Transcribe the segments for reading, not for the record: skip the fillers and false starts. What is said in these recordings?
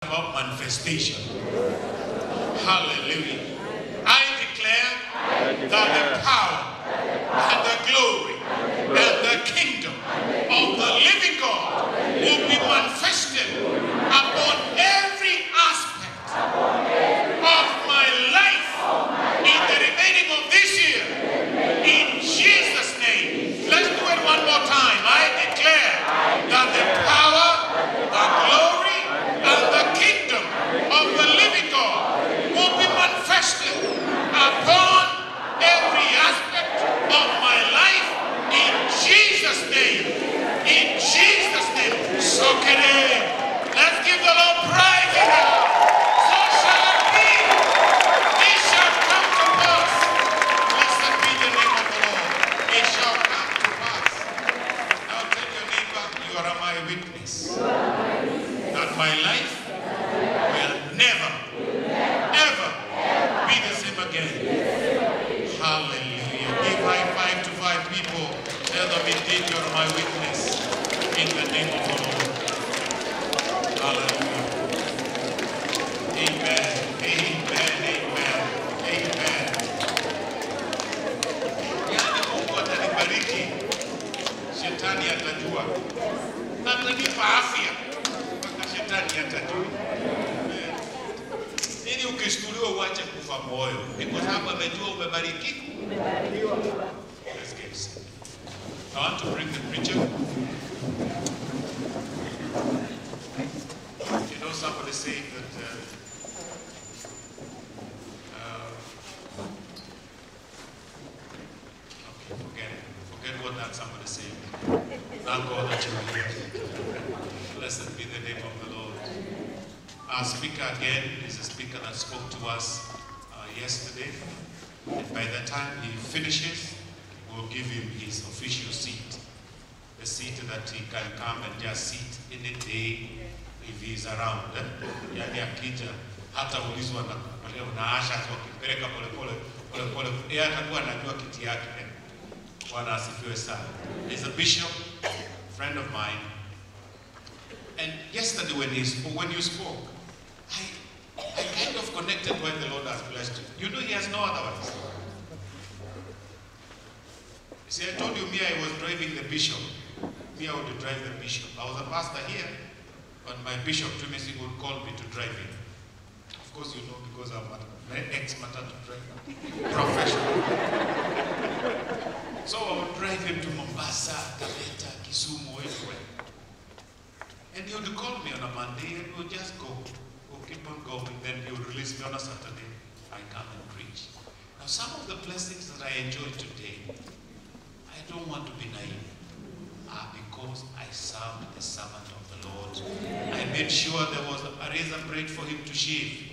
about manifestation. Hallelujah. I declare that the power and the glory and the kingdom of the living God will be manifested upon every aspect of my life in the remaining of this year. In Jesus' name. Let's do it one more time. I declare that the power, the glory, and the kingdom of the living God will be manifested upon every aspect of my life in Jesus' name. In Jesus' name. So can let's give the Lord praise now. So shall it be. It shall come to pass. Blessed be the name of the Lord. It shall come to pass. Now tell your neighbor, you are my witness. That my life will never, ever be the same again. Hallelujah. Give high five to 5 people. Tell them indeed you are my witness. In the name of the Lord. Hallelujah. Amen. Amen. Amen. Amen. Yani Mungu atanibariki. Shetani atajua. Atanipa afya. Mpaka shetani atajua. Ili ukishtuliwa uache kufa moyo. Ni kwa sababu amejua umebariki. Let's get set. I want to bring the preacher. You know, somebody saying that okay, forget what that somebody saying. Thank God that you are here. Blessed be the name of the Lord. Our speaker again is a speaker that spoke to us yesterday. And by the time he finishes, we'll give him his official seat. The seat that he can come and just sit any day if he is around. Yani akija hata ulizwa na asha wakipeleka pole yeye atakuwa anajua kiti yake. Bwana asifiwe sana. He's a bishop, friend of mine. And yesterday when you spoke, I kind of connected when the Lord has blessed you. You know he has no otherwise. See, I told you me I was driving the bishop. Me I would drive the bishop. I was a pastor here, but my bishop Tumisi would call me to drive him. Of course you know because I'm an ex-matatu driver. Professional. So I would drive him to Mombasa, Taveta, Kisumu, everywhere. And he would call me on a Monday and we would just go. We'll keep on going. Then he would release me on a Saturday. I come and preach. Now some of the blessings that I enjoy today, I don't want to be naive. Because I served the servant of the Lord. I made sure there was a razor blade for him to shave.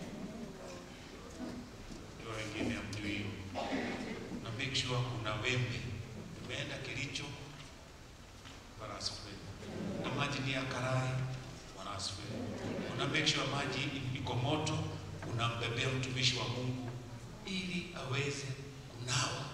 Give me up to you. Now make sure kuna wembe. Umeenda Kericho, wanasifiwe. Na maji ni ya karai, wanasifiwe. Una make sure maji iko moto, unambebea mtumishi wa Mungu ili aweze kunawa.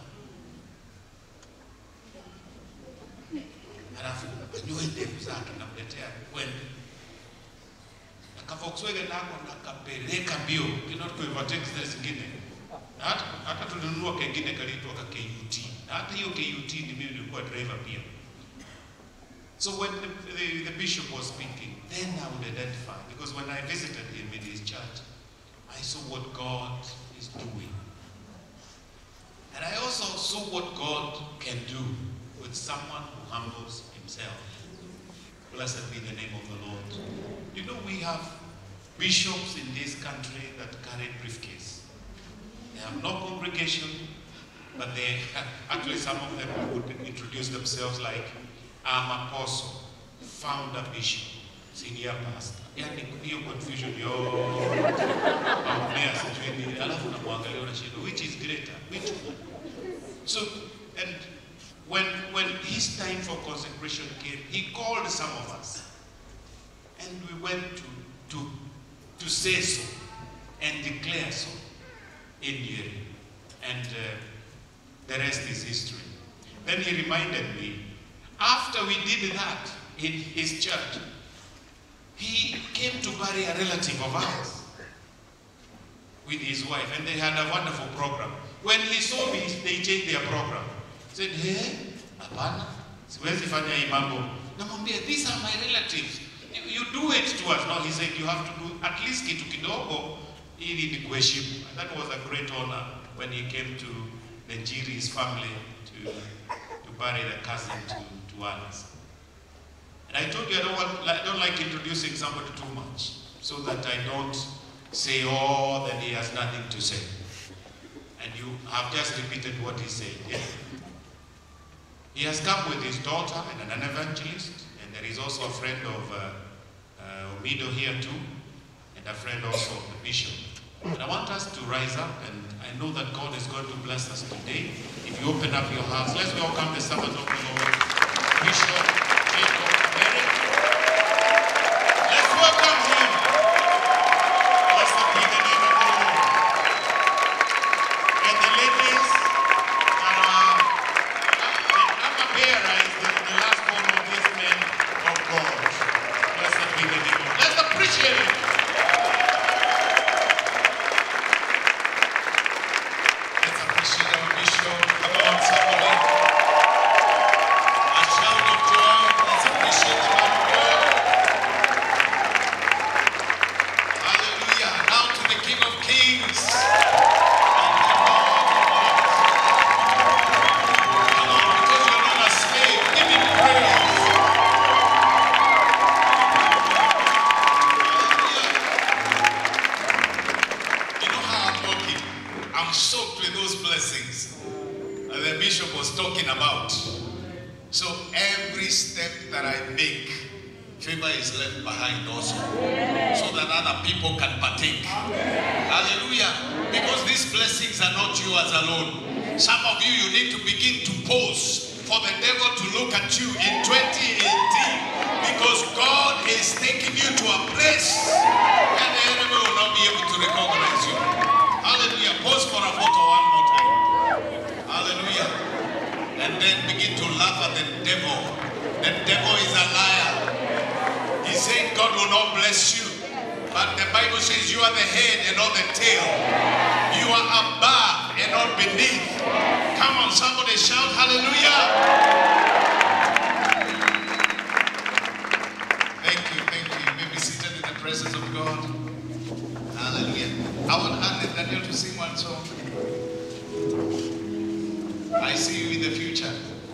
Halafu anywe ndevu zake na kuletea kwende. Na Volkswagen nako nakapeleka mbio, kinatu kuivateki zile zingine. Hata tulinunua kengine kaliitwa KUT. Na hata hiyo KUT ni mimi nilikuwa driver pia. So when the bishop was speaking, then I would identify. Because when I visited him in his church, I saw what God is doing. And I also saw what God can do with someone who humbles himself. Blessed be the name of the Lord. You know, we have bishops in this country that carry briefcase. They have no congregation, but they actually some of them would introduce themselves like, I'm apostle, founder bishop, senior pastor. Yani hiyo confusion which is greater, which one? So, and when his time for consecration came, he called some of us, and we went to say so and declare so in Nyeri, and the rest is history. Then he reminded me, after we did that in his church, he came to bury a relative of ours with his wife, and they had a wonderful program. When he saw me, they changed their program. He said, hey, hapana, siwezi fanya hii mambo. Namwambia, these are my relatives. You do it to us. No, he said, you have to do at least kitu kidogo ili nikuheshimu. And that was a great honor when he came to Njiri's family to bury the cousin to us. And I told you I don't like introducing somebody too much, so that I don't say, oh, that he has nothing to say. And you have just repeated what he said. Yeah? He has come with his daughter and an evangelist, and there is also a friend of Omido here too, and a friend also of the bishop. And I want us to rise up, and I know that God is going to bless us today. If you open up your hearts, let's welcome the servant of the Lord, Bishop Jacob Merrick. Let's welcome him. Blessed be the name of the Lord. And the ladies that are the armor bearer is the last one of these men of God. Blessed be the name of God. Let's appreciate it. Let's appreciate our bishop. Come on, somebody. A shout of joy. Let's appreciate the man of God. Hallelujah. Now to the King of Kings. And the Lord of Lords. Come on, because you're not a slave. Give him praise. You know how I'm walking? I'm soaked with those blessings that the bishop was talking about. So every step that I make, favor is left behind also, so that other people can partake. Hallelujah. Because these blessings are not yours alone. Some of you, you need to begin to pose for the devil to look at you in 2018, because God is taking you to a place and the enemy will not be able to recognize you. Hallelujah. Pose for a photo one more time. Hallelujah. And then begin to laugh at the devil. The devil is a liar. He said God will not bless you, but the Bible says you are the head and not the tail. You are above and not beneath. Come on, somebody shout hallelujah. Thank you, thank you. You may be seated in the presence of God. Hallelujah. I want Anne and Daniel to sing one song. I see you in the future.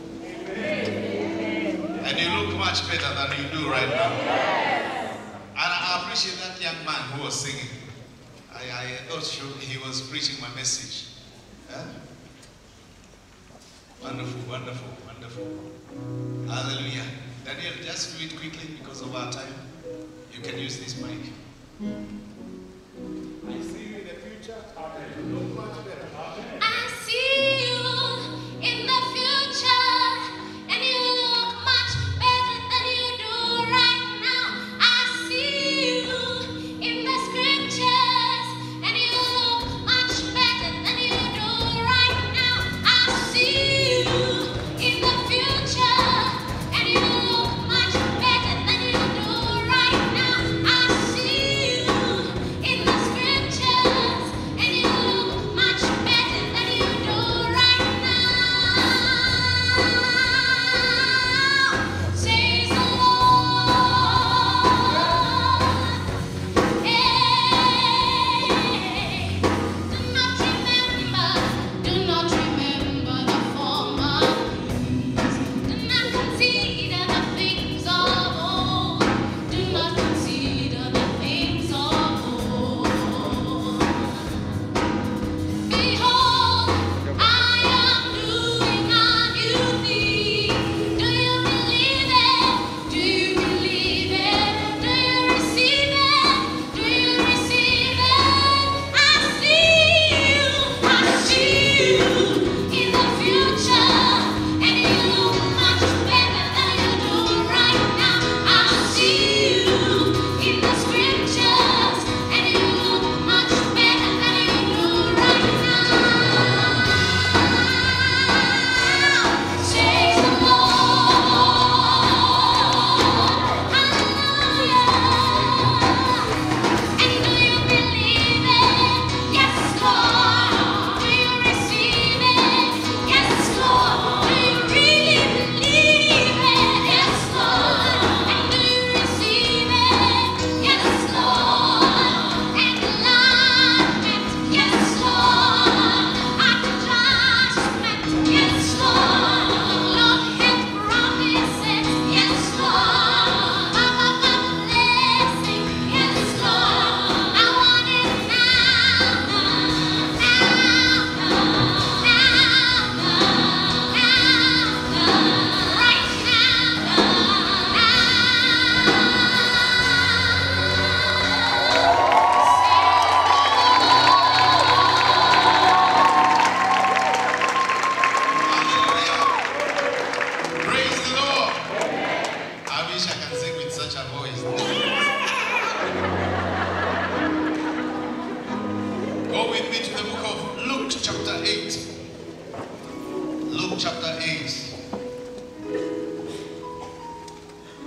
And you look much better than you do right now. And I appreciate that young man who was singing. I thought he was preaching my message. Huh? Wonderful, wonderful, wonderful. Hallelujah. Daniel, just do it quickly because of our time. You can use this mic. I see you in the future. You look much better. I see you in the future, and you look much better than you do right now. I see you in the scriptures, and you look much better than you do right now. I see you in the future, and you look much better than you do right now. I see you in the scriptures, and you look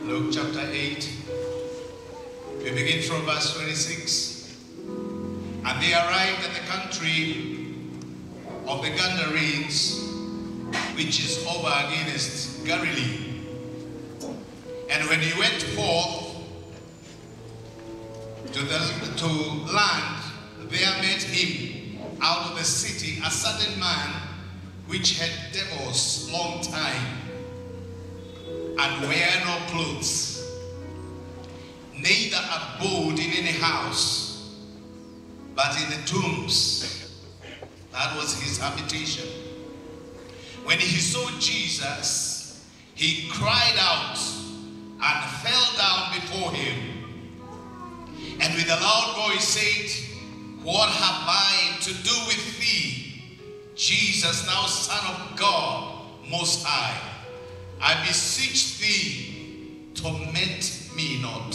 Luke chapter 8. We begin from verse 26. And they arrived at the country of the Gadarenes, which is over against Galilee. And when he went forth to land, there met him out of the city a certain man which had devils long time, and wear no clothes, neither abode in any house, but in the tombs. That was his habitation. When he saw Jesus, he cried out and fell down before him, and with a loud voice said, What have I to do with thee, Jesus, thou Son of God Most High? I beseech thee, torment me not.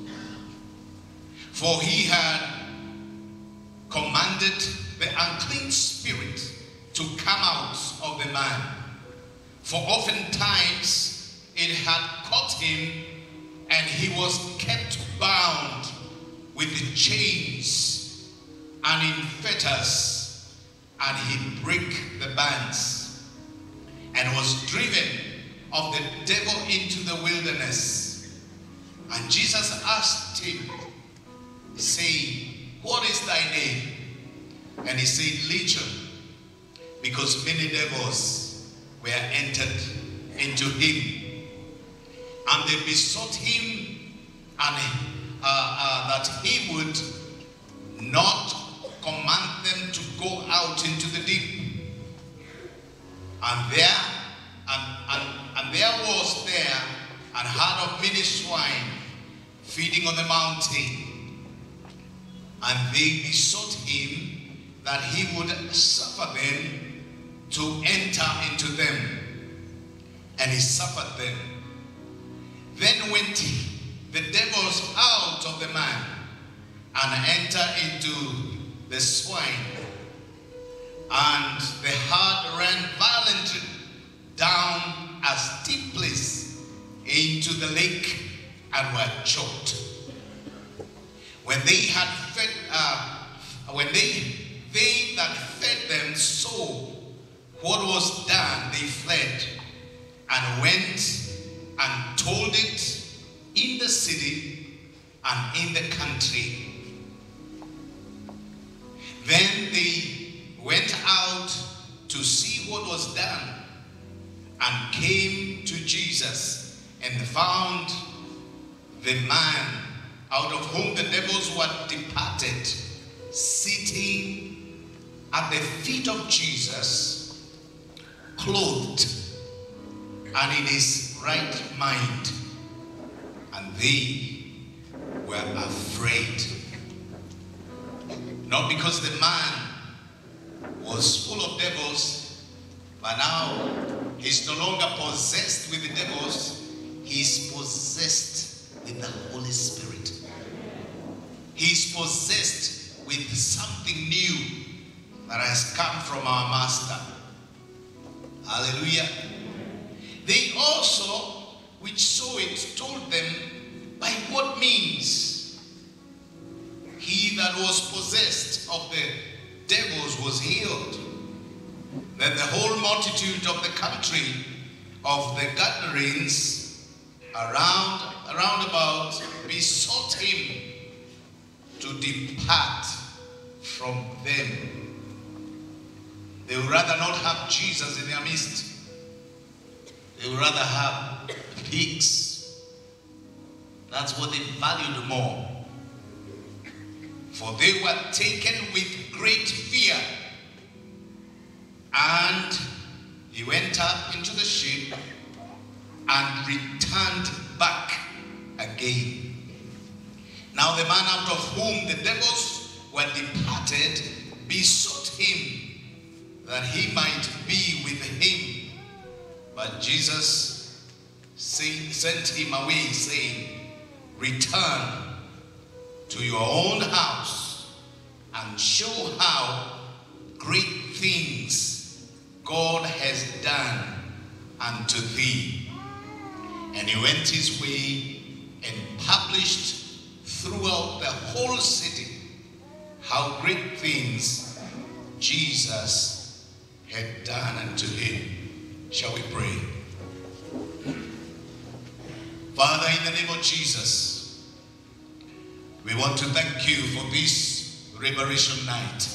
For he had commanded the unclean spirit to come out of the man. For oftentimes it had caught him, and he was kept bound with the chains and in fetters, and he brake the bands, and was driven of the devil into the wilderness. And Jesus asked him, saying, What is thy name? And he said, Legion, because many devils were entered into him. And they besought him and that he would not command them to go out into the deep. And there was there an herd of many swine feeding on the mountain. And they besought him that he would suffer them to enter into them. And he suffered them. Then went the devils out of the man and entered into the swine. And the herd ran violently down a steep place into the lake and were choked. When they had fed, when they that fed them saw what was done, they fled and went and told it in the city and in the country. Then they went out to see what was done, and came to Jesus, and found the man out of whom the devils were departed, sitting at the feet of Jesus, clothed and in his right mind. And they were afraid. Not because the man was full of devils, but now he's no longer possessed with the devils. He's possessed with the Holy Spirit. He's possessed with something new that has come from our Master. Hallelujah. They also, which saw it, told them by what means he that was possessed of the devils was healed. Then the whole multitude of the country of the Gadarenes around about besought him to depart from them. They would rather not have Jesus in their midst. They would rather have pigs. That's what they valued more. For they were taken with great fear. And he went up into the ship and returned back again. Now the man out of whom the devils were departed besought him that he might be with him. But Jesus sent him away, saying, Return to your own house and show how great things God has done unto thee. And he went his way and published throughout the whole city how great things Jesus had done unto him. Shall we pray? Father, in the name of Jesus, we want to thank you for this Liberation Night.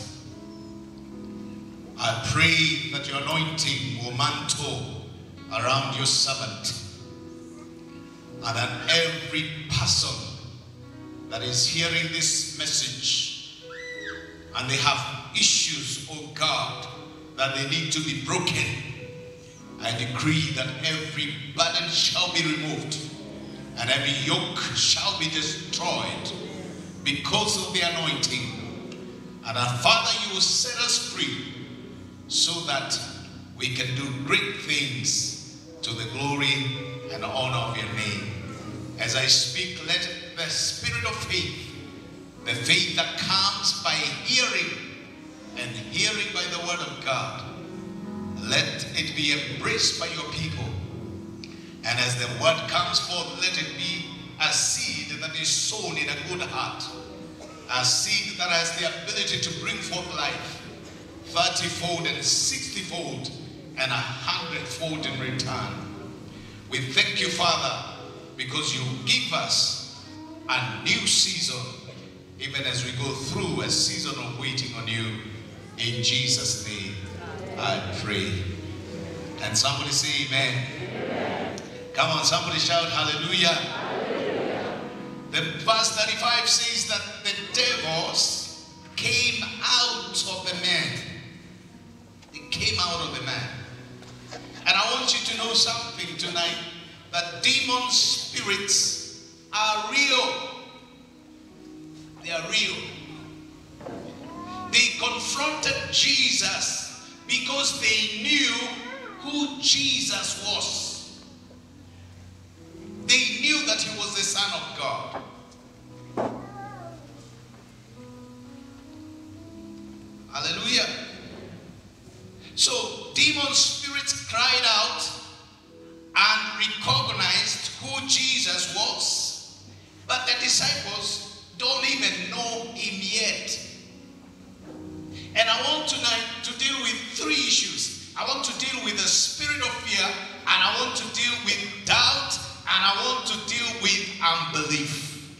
I pray that your anointing will mantle around your servant, and that every person that is hearing this message and they have issues, oh God, that they need to be broken, I decree that every burden shall be removed and every yoke shall be destroyed because of the anointing. And our Father, you will set us free so that we can do great things to the glory and honor of your name. As I speak, let the spirit of faith, the faith that comes by hearing and hearing by the word of God, let it be embraced by your people. And as the word comes forth, let it be a seed that is sown in a good heart, a seed that has the ability to bring forth life, 30-fold and 60-fold and 100-fold in return. We thank you, Father, because you give us a new season, even as we go through a season of waiting on you. In Jesus' name, I pray. And somebody say amen. Amen. Come on, somebody shout hallelujah. Hallelujah. The verse 35 says that the devils came out of the man. They came out of the man. And I want you to know something tonight, that demon spirits are real. They are real. They confronted Jesus because they knew who Jesus was. They knew that he was the Son of God. Hallelujah. So demon spirits cried out and recognized who Jesus was, but the disciples don't even know him yet. And I want tonight to deal with three issues. I want to deal with the spirit of fear, and I want to deal with doubt, and I want to deal with unbelief.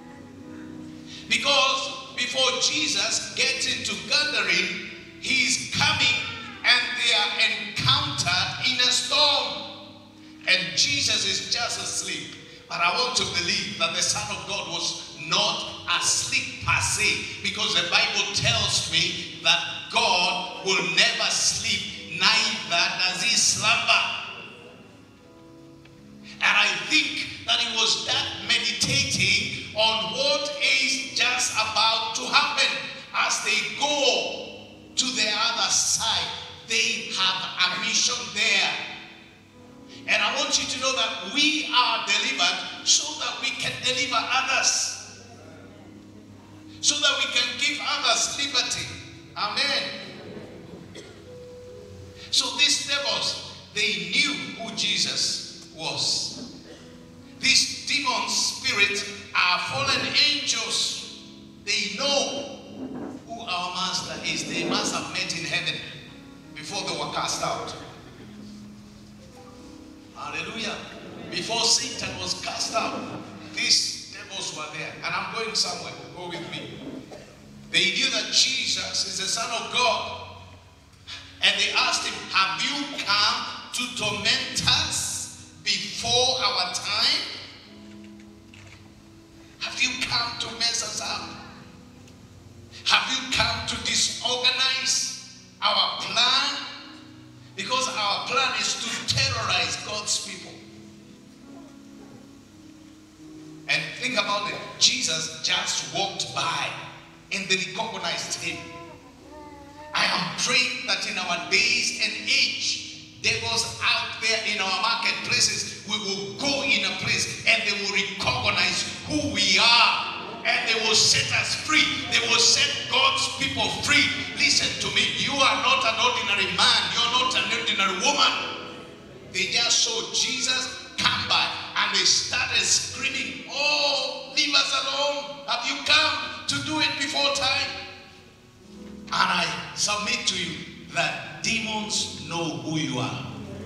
Because before Jesus gets into gathering, he is coming and they are encountered in a storm. And Jesus is just asleep. But I want to believe that the Son of God was not asleep per se, because the Bible tells me that God will never sleep, neither does he slumber. And I think that he was that meditating on what is just about to happen as they go to the other side. They have a mission there. And I want you to know that we are delivered so that we can deliver others. So that we can give others liberty. Amen. So these devils, they knew who Jesus was. These demon spirits are fallen angels. They know who our master is. They must have met in heaven before they were cast out. Hallelujah. Before Satan was cast out, these devils were there. And I'm going somewhere. Go with me. They knew that Jesus is the Son of God. And they asked him, have you come to torment us before our time? Have you come to mess us up? Have you come to disorganize our plan? Because our plan is to terrorize God's people. And think about it. Jesus just walked by and they recognized him. I am praying that in our days and age, devils out there in our marketplaces, we will go in a place and they will recognize who we are. And they will set us free. They will set God's people free. Listen to me. You are not an ordinary man. You are not an ordinary woman. They just saw Jesus come by And they started screaming, "Oh, leave us alone. Have you come to do it before time?" And I submit to you that demons know who you are.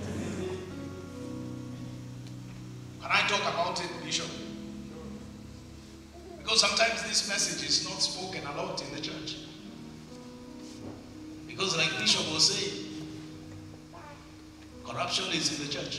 Can I talk about it, Bishop? Because sometimes this message is not spoken a lot in the church. Because like Bishop was saying, corruption is in the church.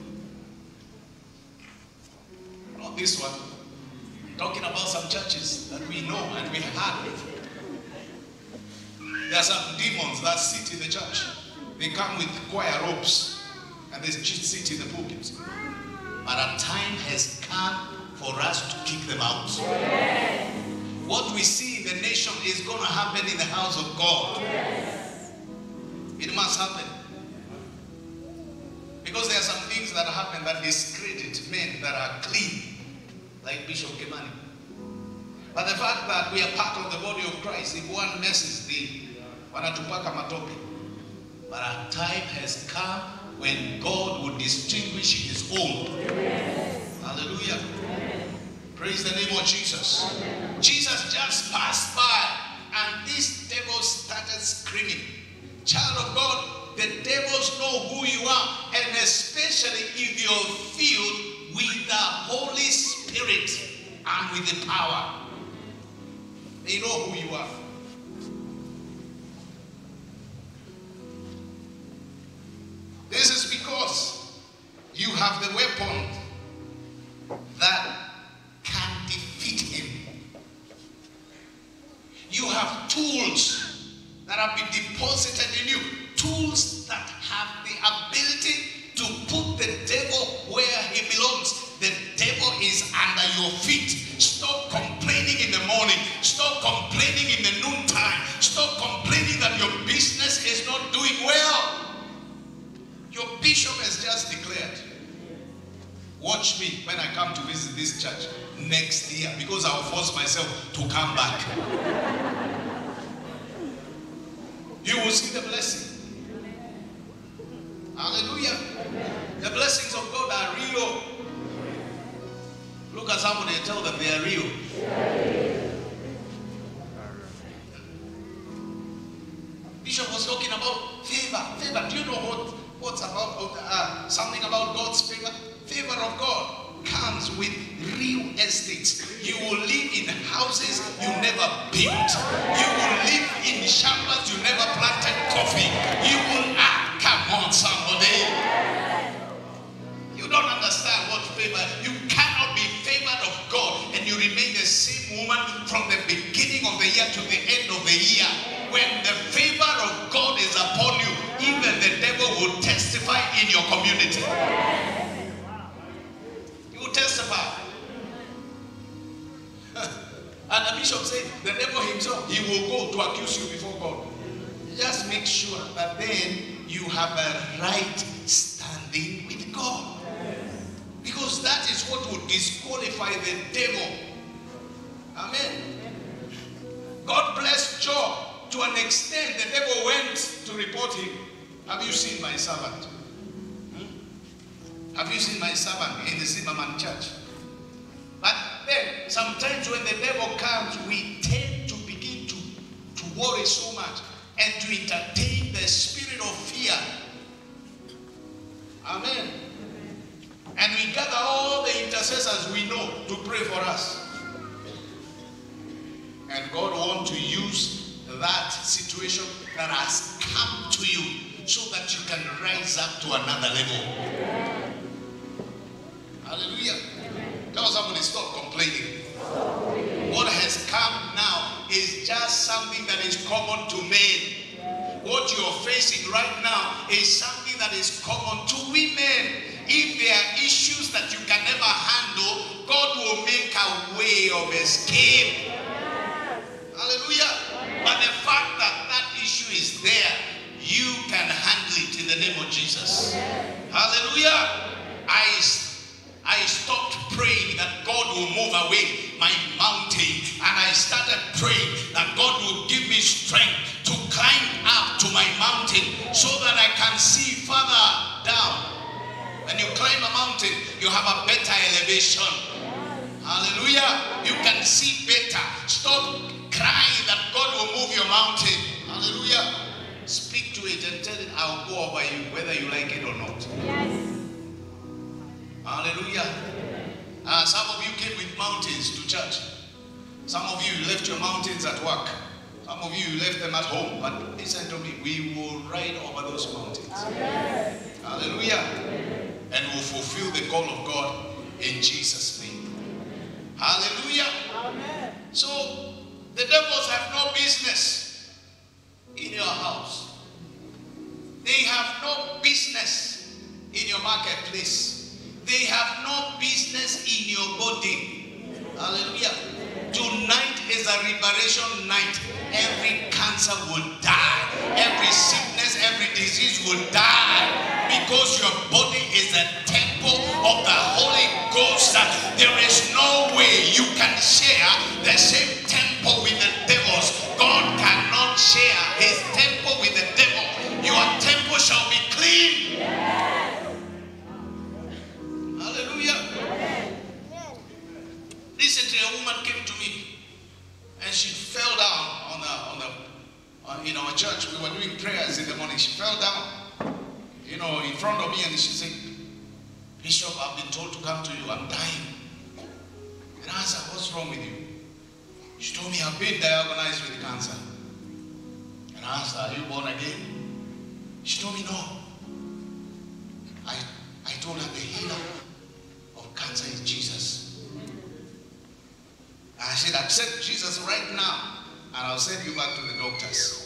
Not this one. Talking about some churches that we know and we have. There are some demons that sit in the church. They come with choir robes and they sit in the pulpit. But a time has come for us to kick them out. Yes. What we see in the nation is going to happen in the house of God. Yes. It must happen. Because there are some things that happen that discredit men that are clean, like Bishop Kimani. But the fact that we are part of the body of Christ, if one messes, the wanatupaka matope. But a time has come when God will distinguish his own. Yes. Hallelujah. Amen. Praise the name of Jesus. Amen. Jesus just passed by and these devils started screaming. Child of God, the devils know who you are, and especially if you're filled with the Holy Spirit and with the power. They know who you are. This is because you have the weapon that can defeat him. You have tools that have been deposited in you. Tools that have the ability to put the devil where he belongs. The devil is under your feet. Stop complaining in the morning. Stop complaining in the noontime. Stop complaining that your business is not doing well. Your bishop has just declared, watch me when I come to visit this church next year, because I'll force myself to come back. You will see the blessing. Hallelujah. The blessings of God are real. Look at somebody and tell them they are real. Bishop was talking about favor. Favor. Do you know what's about something about God's favor? Favor of God comes with real estates. You will live in houses you never built. You will live in chambers you never planted coffee. You will come on, somebody. You don't understand what favor. You cannot be favored of God and you remain the same woman from the beginning of the year to the end of the year. When the favor of God is upon you, even the devil will testify in your community. He will testify. And the bishop said, the devil himself, he will go to accuse you before God. Just make sure that then you have a right standing with God. Because that is what would disqualify the devil. Amen. God bless Job. To an extent, the devil went to report him. Have you seen my servant? Have you seen my servant in the Zimmerman church? But then, sometimes when the devil comes, we tend to begin to worry so much and to entertain the spirit of fear. Amen. And we gather all the intercessors we know to pray for us. And God wants to use that situation that has come to you so that you can rise up to another level. Hallelujah. Tell somebody, stop complaining. What has come now is just something that is common to men. What you are facing right now is something that is common to women. If there are issues that you can never handle, God will make a way of escape. Hallelujah. But the fact that that issue is there, you can handle it in the name of Jesus. Hallelujah. I stopped praying that God will move away my mountain, and I started praying that God will give me strength to climb up to my mountain so that I can see further down. When you climb a mountain, you have a better elevation. Hallelujah. You can see better. Stop crying that God will move your mountain. Hallelujah. Speak to it and tell it, I'll go over you, whether you like it or not. Yes. Hallelujah. Some of you came with mountains to church. Some of you left your mountains at work. Some of you left them at home. But listen to me, we will ride over those mountains. Amen. Hallelujah. And will fulfill the call of God in Jesus' name. Hallelujah. Amen. So, the devils have no business in your house. They have no business in your marketplace. They have no business in your body. Hallelujah. Tonight is a liberation night. Every cancer will die. Every sickness, every disease will die. Because your body is a temple of the Holy Ghost. There is no way you can share the same temple with the devils. God cannot share his temple with the devil. Your temple shall be clean. Hallelujah. Recently, a woman came to me and she fell down in our church. We were doing prayers in the morning. She fell down, in front of me, and she said, Bishop, I've been told to come to you. I'm dying. And I asked her, what's wrong with you? She told me, I've been diagnosed with cancer. And I asked her, are you born again? She told me, no. I told her the healer of cancer is Jesus. And I said, accept Jesus right now, and I'll send you back to the doctors.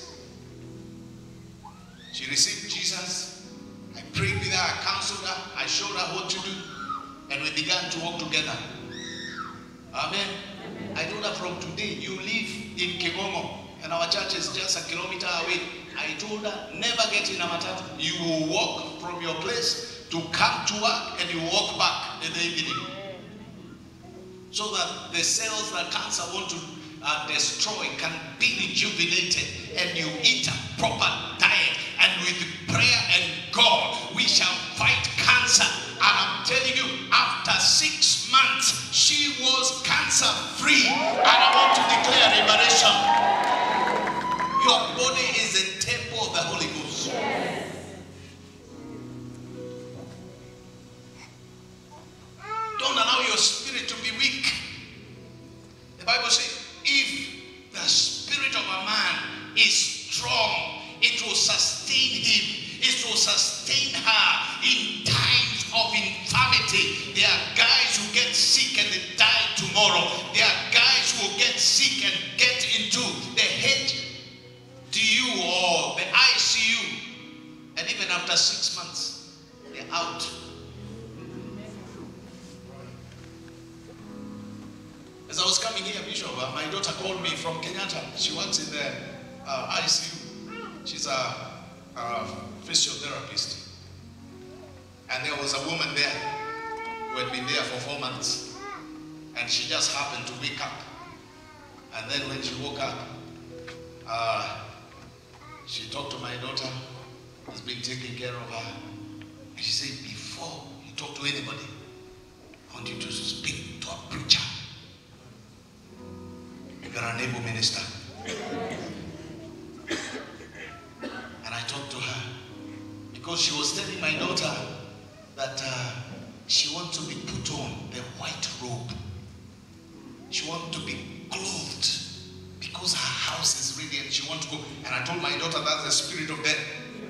She received Jesus. I prayed with her, I counseled her, I showed her what to do, and we began to walk together. Amen. I told her, from today, you live in Kigongo, and our church is just a kilometer away. I told her, never get in a matatu. You will walk from your place to come to work, and you walk back in the evening. So that the cells that cancer want to destroy can be rejuvenated, and you eat a proper diet, and with prayer and God we shall fight cancer. And I'm telling you, after 6 months she was cancer free. And I want to declare liberation. Your body is a temple of the Holy Ghost. Yes. Don't allow your spirit to be weak. The Bible says, if the spirit of a man is strong, it will sustain him. It will sustain her in times of infirmity. There are guys who get sick and they die tomorrow. There are guys who will get sick and get into the HDU or the ICU. And even after 6 months, they're out. As I was coming here, Bishop, my daughter called me from Kenyatta. She works in the ICU. She's a physiotherapist. And there was a woman there who had been there for 4 months. And she just happened to wake up. And then when she woke up, she talked to my daughter, who's been taking care of her. And she said, before you talk to anybody, I want you to speak to a preacher. You're an able minister. And I talked to her because she was telling my daughter that she wants to be put on the white robe. She wants to be clothed because her house is ready and she wants to go. And I told my daughter that's the spirit of death.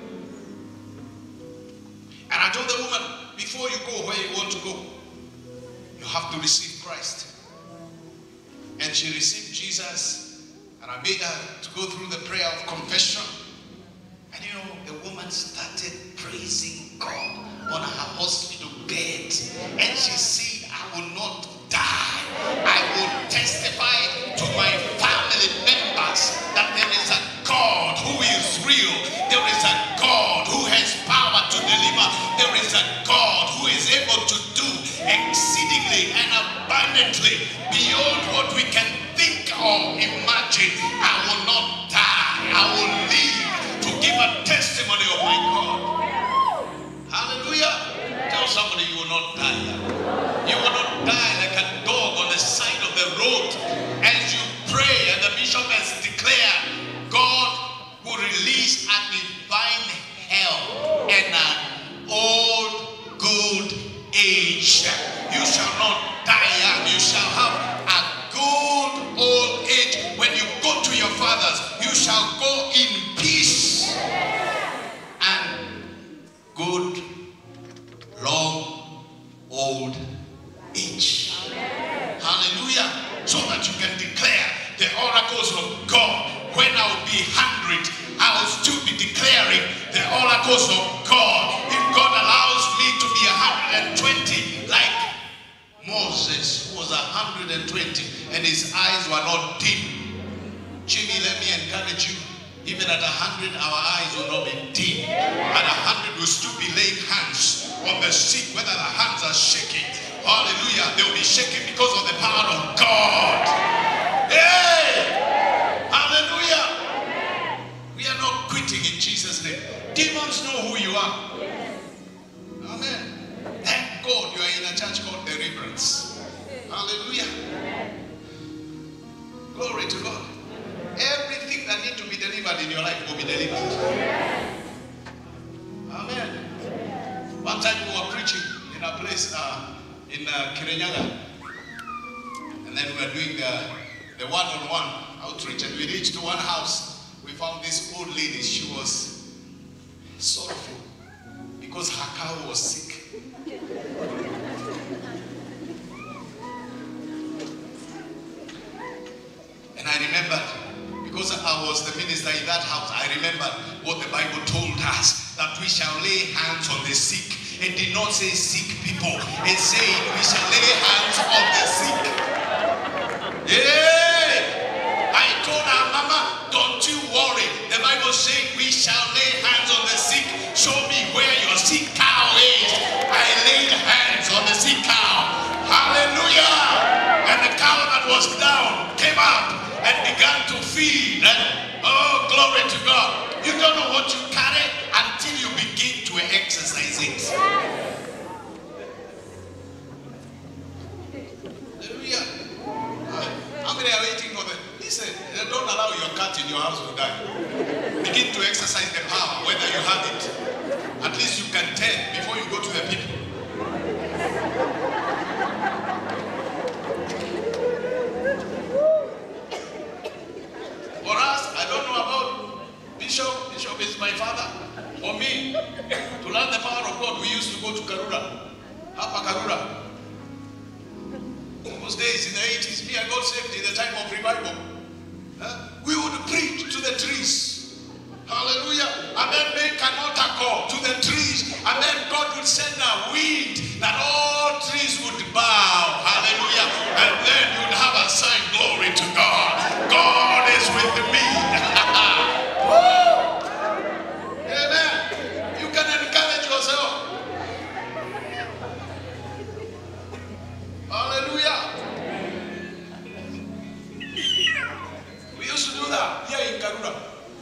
And I told the woman, before you go where you want to go, you have to receive Christ. And she received Jesus, and I made her to go through the prayer of confession. And the woman started praising God on her hospital bed. And she said, I will not die. I will testify to my family members that there is a God who is real. There is a God who has power to deliver. There is a God who is able to do exceedingly and abundantly beyond what we can think or imagine. I will not die. I will live to give a testimony of my God. Hallelujah. Tell Tell somebody you will not die. You will not die like a dog on the side of the road. As you pray, and the bishop has declared, God will release a divine health and an old good age. You shall not die young. You shall have a good old age. When you go to your fathers, you shall go in peace and good long old age. Amen. Hallelujah. So that you can declare the oracles of God. When I will be 100, I will still be declaring the oracles of God. If God allows me to be 120, like Moses, who was 120 and his eyes were not dim. Jimmy, let me encourage you. Even at 100, our eyes will not be dim. At 100, we'll still be laying hands on the sick, whether the hands are shaking. Hallelujah. They will be shaking because of the power of God. Hey! Hallelujah. We are not quitting in Jesus' name. Demons know who you are. Amen. Thank God you are in a church called Deliverance. Hallelujah. Glory to God. Everything that needs to be delivered in your life will be delivered. Amen. One time we were preaching in a place in Kirinyaga, and then we were doing the one-on-one outreach, and we reached one house. We found this old lady. She was sorrowful because her cow was sick. And I remembered, because I was the minister in that house, I remembered what the Bible told us, that we shall lay hands on the sick. It did not say sick people. It said we shall lay hands on the sick. Yeah. I told her, Mama, don't you worry. The Bible says we shall lay hands on the sick. Show me where your sick cow is. I laid hands on the sick cow. Hallelujah. And the cow that was down came up and began to feed. And oh, glory to God. You don't know what you carry until you begin to exercise it. Hallelujah. How many are waiting for the... Listen, don't allow your cat in your house to die. Begin to exercise the power, whether you have it. At least you can tell before you go to the people. For us, I don't know about Bishop. Bishop is my father. For me, to learn the power of God, we used to go to Karura. Hapa Karura. Those days in the 80s, me, I got saved in the time of revival. We would preach to the trees. Hallelujah. And then make an altar call to the trees. And then God would send a wind that all trees would bow. Hallelujah. And then you'd have a sign, glory to God. God is with me. Amen. You can encourage yourself. Hallelujah. We used to do that here in Karura.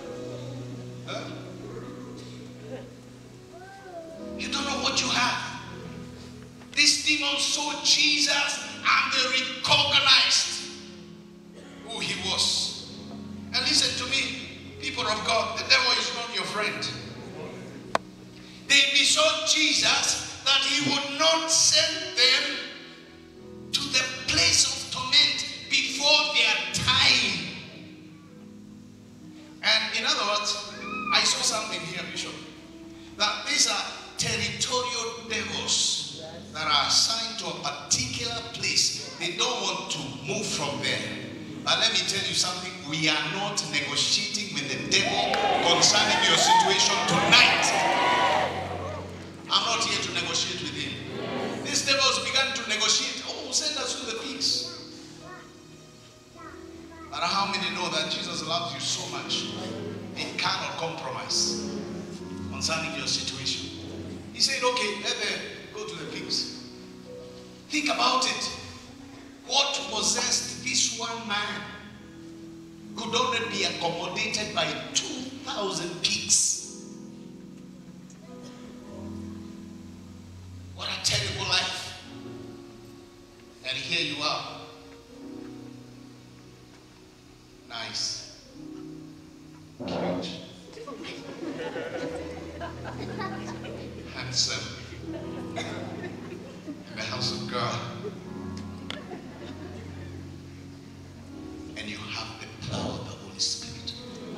You don't know what you have. These demons saw Jesus and they recognized who he was. And listen to me, people of God, the devil is not your friend. They besought Jesus that he would not send them to the place of torment before their time. And in other words, I saw something here, Bishop, that these are territorial devils that are assigned to a particular place. They don't want to move from there. But let me tell you something, we are not negotiating with the devil concerning your situation tonight. I'm not here to negotiate with him. These devils began to negotiate. Oh, send us to the pigs. But how many know that Jesus loves you so much? He cannot compromise concerning your situation. He said, okay, let them go to the pigs. Think about it. What possessed this one man could only be accommodated by 2,000 pigs. What a you are nice, cute, handsome, in the house of God, and you have the power of the Holy Spirit.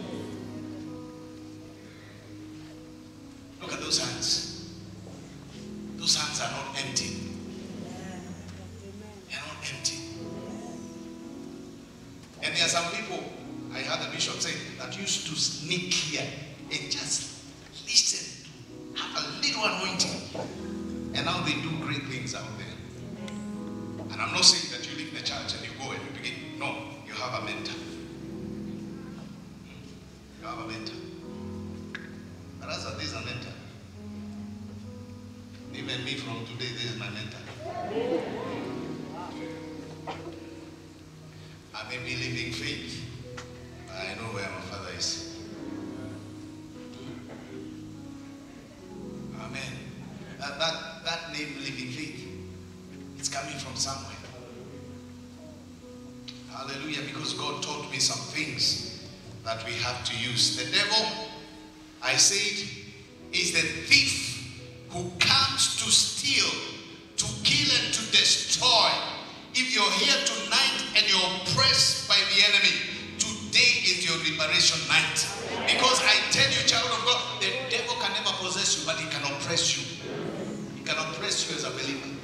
Look at those hands. Those hands are not empty. They are not empty. And there are some people, I heard the bishop say, that used to sneak here and just listen, have a little anointing. And now they do great things out there. And I'm not saying that you leave the church and you go and you begin. No, you have a mentor. You have a mentor. But as a this a mentor. Even me from today, this is my mentor. I may be living faith, but I know where my Father is. Amen. That name, living faith, it's coming from somewhere. Hallelujah, because God taught me some things that we have to use. The devil, I said, is the thief who comes to steal, to kill, and to destroy. If you're here tonight and you're oppressed by the enemy, today is your liberation night. Because I tell you, child of God, the devil can never possess you, but he can oppress you. He can oppress you as a believer.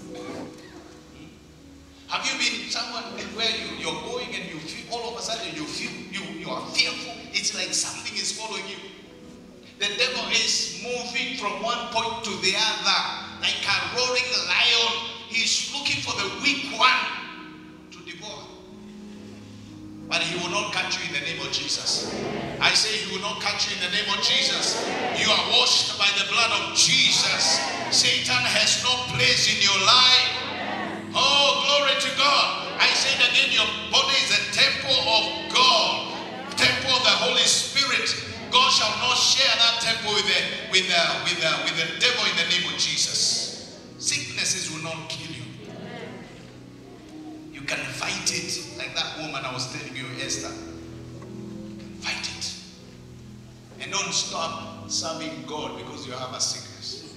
Have you been someone where you're going and you feel, all of a sudden you feel, you are fearful? It's like something is following you. The devil is moving from one point to the other, like a roaring lion. He's looking for the weak one to devour. But he will not catch you in the name of Jesus. I say he will not catch you in the name of Jesus. You are washed by the blood of Jesus. Satan has no place in your life. Oh, glory to God. I say it again, your body is a temple of God, temple of the Holy Spirit. God shall not share that temple with the devil in the name of Jesus. Sicknesses will not kill you. You can fight it like that woman I was telling you, Esther. Fight it. And don't stop serving God because you have a sickness.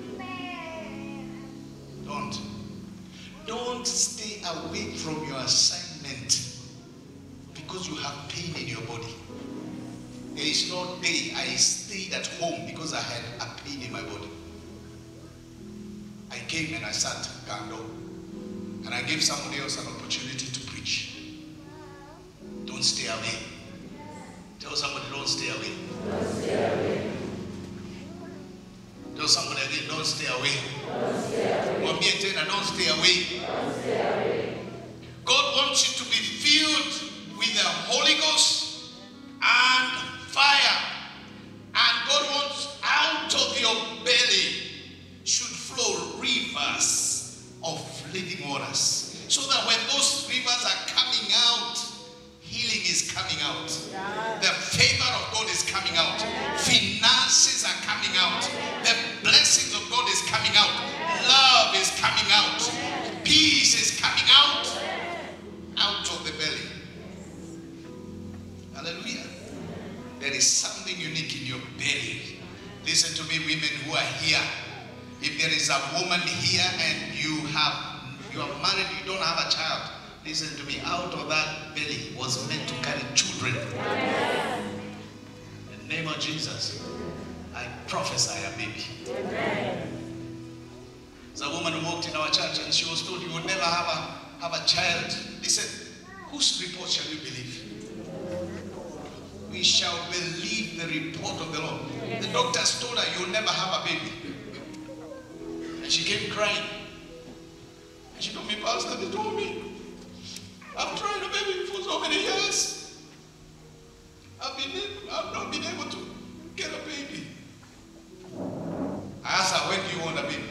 Don't stay away from your assignment because you have pain in your body. There is no day I stayed at home because I had a pain in my body. I came and I sat Gando, and I gave somebody else an opportunity to preach. Don't stay away. Tell somebody, don't stay away. Don't stay away. Tell somebody again, don't stay away. Don't stay away. Don't stay away. Don't stay away. God wants you to be filled with the Holy Ghost and fire. And God wants out of your belly should flow rivers of living waters. So that when those rivers are coming out, healing is coming out. The favor of God is coming out. Finances are coming out. The blessings of God is coming out. Love is coming out. Peace is coming out. Out of the belly. Hallelujah. There is something unique in your belly. Listen to me, women who are here. If there is a woman here and you are married, you don't have a child, listen to me, out of that belly was meant to carry children. Amen. In the name of Jesus, I prophesy a baby. Amen. There's a woman who walked in our church and she was told you would never have a child. Listen, whose report shall you believe? We shall believe the report of the Lord. The doctors told her you'll never have a baby. And she came crying. And she told me, Pastor, they told me, I've tried a baby for so many years. I've not been able to get a baby. I asked her, when do you want a baby?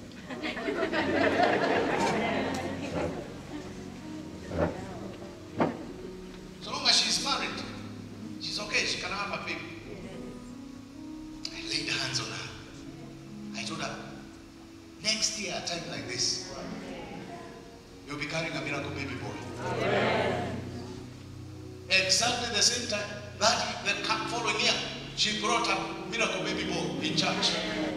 So long as she's married, she's okay, she can have a baby. I laid hands on her. I told her, next year, a time like this, you'll be carrying a a miracle baby boy. Exactly the same time that the following year, she brought a miracle baby boy in church.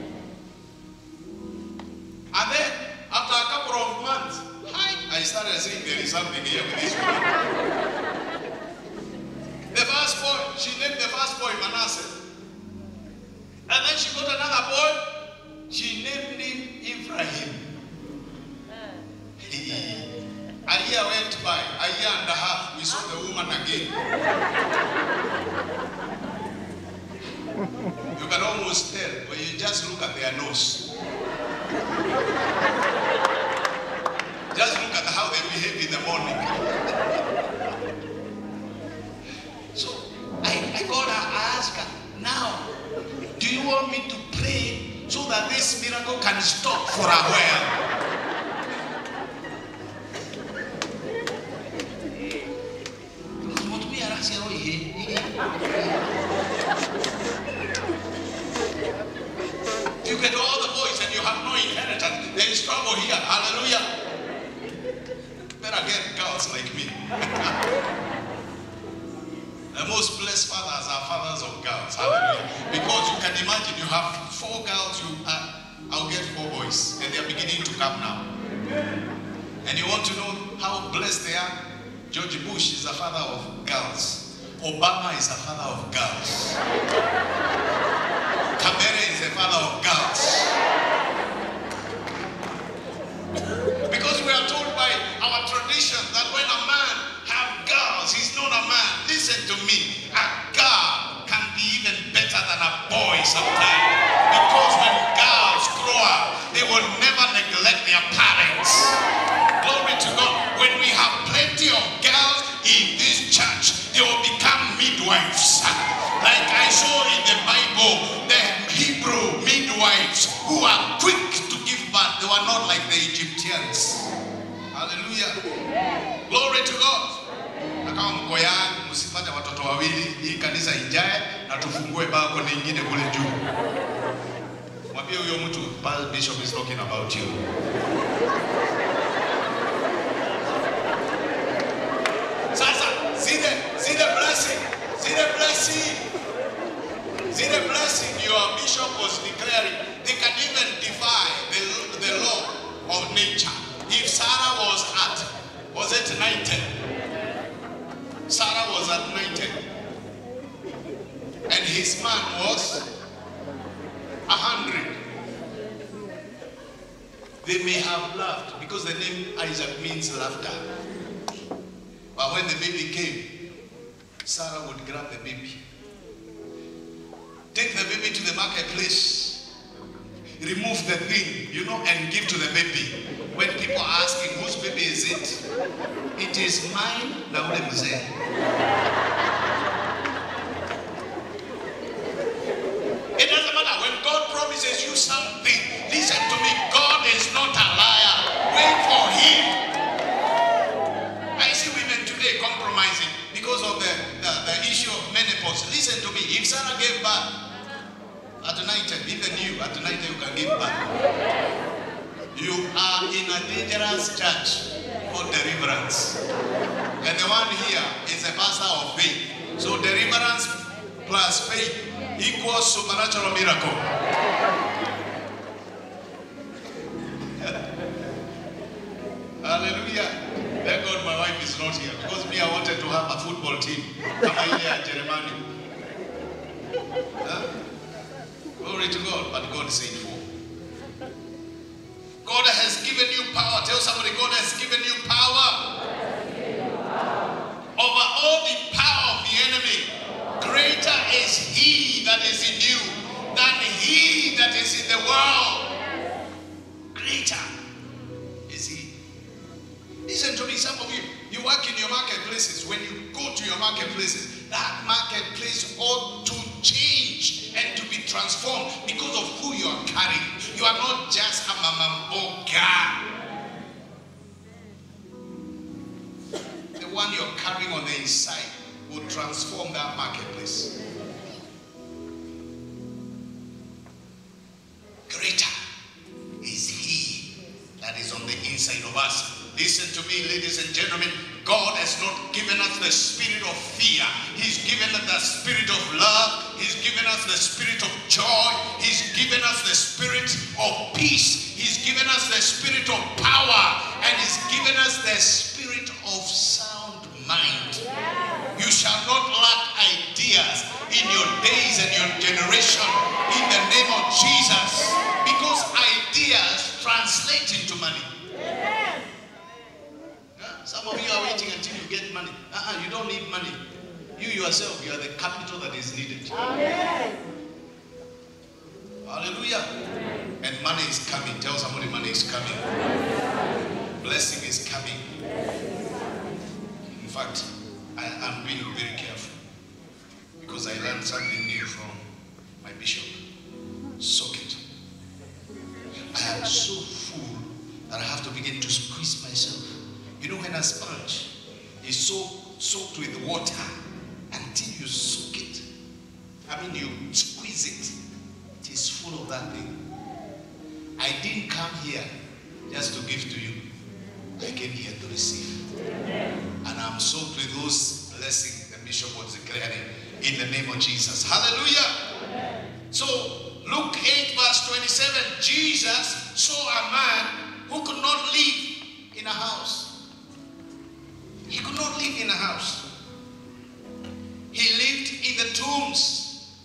And then, after a couple of months, I started saying there is something here with this woman. The first boy, she named the first boy Manasseh. And then she got another boy, she named him Ephraim. A year went by, a year and a half, we saw the woman again. You can almost tell when you just look at their nose. Just look at how they behave in the morning. So I called her, I asked her, now, do you want me to pray so that this miracle can stop for a while? You get all the boys and you have no inheritance. There is trouble here. Hallelujah. Better get girls like me. The most blessed fathers are fathers of girls. Hallelujah. Because you can imagine you have 4 girls, I'll get 4 boys. And they're beginning to come now. And you want to know how blessed they are? George Bush is a father of girls. Obama is a father of girls. Kabere is a father of girls. Because we are told by our tradition that when a man has girls, he's not a man. Listen to me. A girl can be even better than a boy sometimes. Because when girls grow up, they will never neglect their parents. Glory to God. When we have plenty of girls in this church, they will become midwives. Like I saw in the Bible, the Hebrew midwives who are quick to give birth. They were not like the Egyptians. Hallelujah. Glory to God. Kama mko yangu msipate watoto wawili, hii kanisa ijae na tufungue bako nyingine kule juu. Mwambie huyo mtu, Paul Bishop is talking about you. Sasa, see the blessing. See the blessing. See the blessing your bishop was declaring. They can even defy the law of nature. If Sarah was it 90? Sarah was at 90. And his man was 100. They may have laughed because the name Isaac means laughter. But when the baby came, Sarah would grab the baby, take the baby to the marketplace, remove the thing, and give to the baby. When people are asking, whose baby is it? It is mine, Naule Mzee. It doesn't matter. When God promises you something, listen to me, God is not a liar. Wait for him. I see women today compromising because of the issue of menopause. Listen to me, if Sarah gave birth at 90, even you at 90 you can give birth. You are in a dangerous church for deliverance. And the one here is a pastor of faith. So deliverance plus faith equals supernatural miracle. Hallelujah. Thank God my wife is not here, because me I wanted to have a football team. Jeremiah. Glory to God, but God said for. God has given you power. Tell somebody, God has given you power over all the power of the enemy. Greater is he that is in you than he that is in the world. Greater is he. Listen to me, some of you work in your marketplaces. When you go to your marketplaces, that marketplace ought to change and to be transformed because of who you are carrying. You are not just a mamamboga. The one you're carrying on the inside will transform that marketplace. Greater is he that is on the inside of us. Listen to me. me, ladies and gentlemen, God has not given us the spirit of fear. He's given us the spirit of love. He's given us the spirit of joy. He's given us the spirit of peace. He's given us the spirit of power. And he's given us the spirit of sound mind. You shall not lack ideas in your days and your generation in the name of Jesus. Because ideas translate into money. Some of you are waiting until you get money. You don't need money. You yourself, you are the capital that is needed. Amen. Hallelujah. Amen. And money is coming. Tell somebody money is coming. Blessing is coming. In fact, I'm being very careful because I learned something new from my bishop. Soak it. I am so full that I have to begin to squeeze myself. You know, when a sponge is so soaked with water until you soak it, you squeeze it, it is full of that thing. I didn't come here just to give to you. I came here to receive. And I'm soaked with those blessings the bishop was declaring in the name of Jesus. Hallelujah. So, Luke 8 verse 27, Jesus saw a man who could not live in a house. He could not live in a house. He lived in the tombs.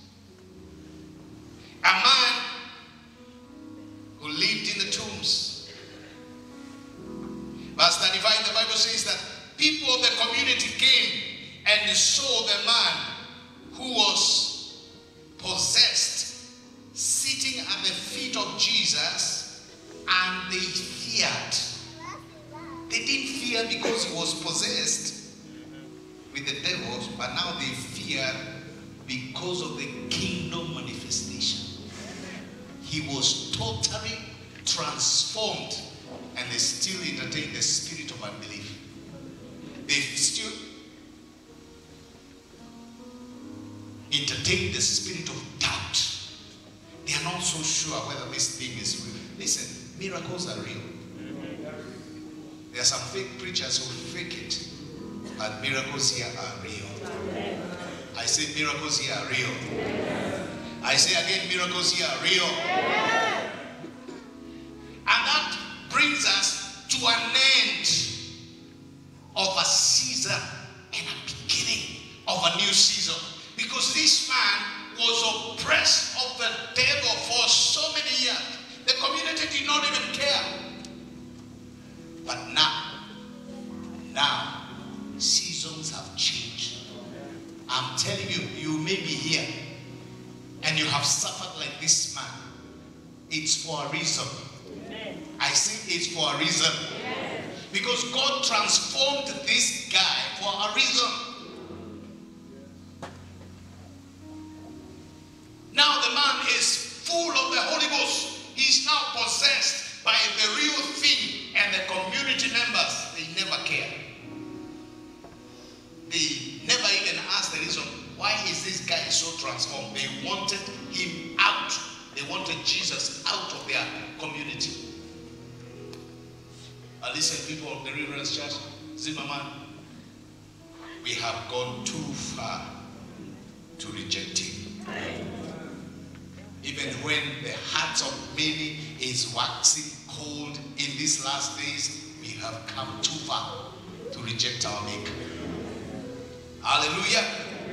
A man who lived in the tombs. Verse 35, the Bible says that people of the community came and saw the man who was possessed sitting at the feet of Jesus, and they feared. They didn't fear because he was possessed with the devils, but now they fear because of the kingdom manifestation. He was totally transformed, and they still entertain the spirit of unbelief. They still entertain the spirit of doubt. They are not so sure whether this thing is real. Listen, miracles are real. There are some fake preachers who fake it, but miracles here are real. I say miracles here are real. I say again, miracles here are real. And that brings us to an end of a season and a beginning of a new season. Because this man was oppressed of the devil for so many years. The community did not even care. But now, seasons have changed. I'm telling you, you may be here and you have suffered like this man. It's for a reason. I say it's for a reason. Because God transformed this guy for a reason. Now the man is full of the Holy Ghost. He's now possessed by the real thing, and the community members, they never care. They never even ask the reason, why is this guy so transformed? They wanted him out. They wanted Jesus out of their community. Listen, people of the Deliverance Church, Zimmerman, we have gone too far to reject him. Even when the hearts of many is waxing cold in these last days, we have come too far to reject our Maker. Hallelujah.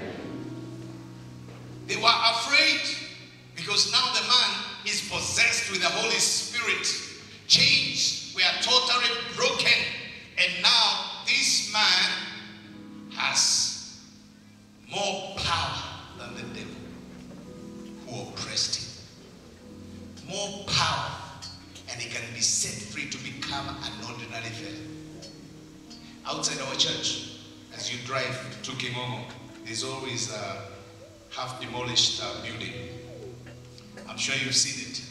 They were afraid because now the man is possessed with the Holy Spirit. Chains were totally broken, and now this man has more power than the devil who oppressed him. More power, and he can be set free to become an ordinary fellow. Outside our church, as you drive to Kimomo, there's always a half-demolished building. I'm sure you've seen it.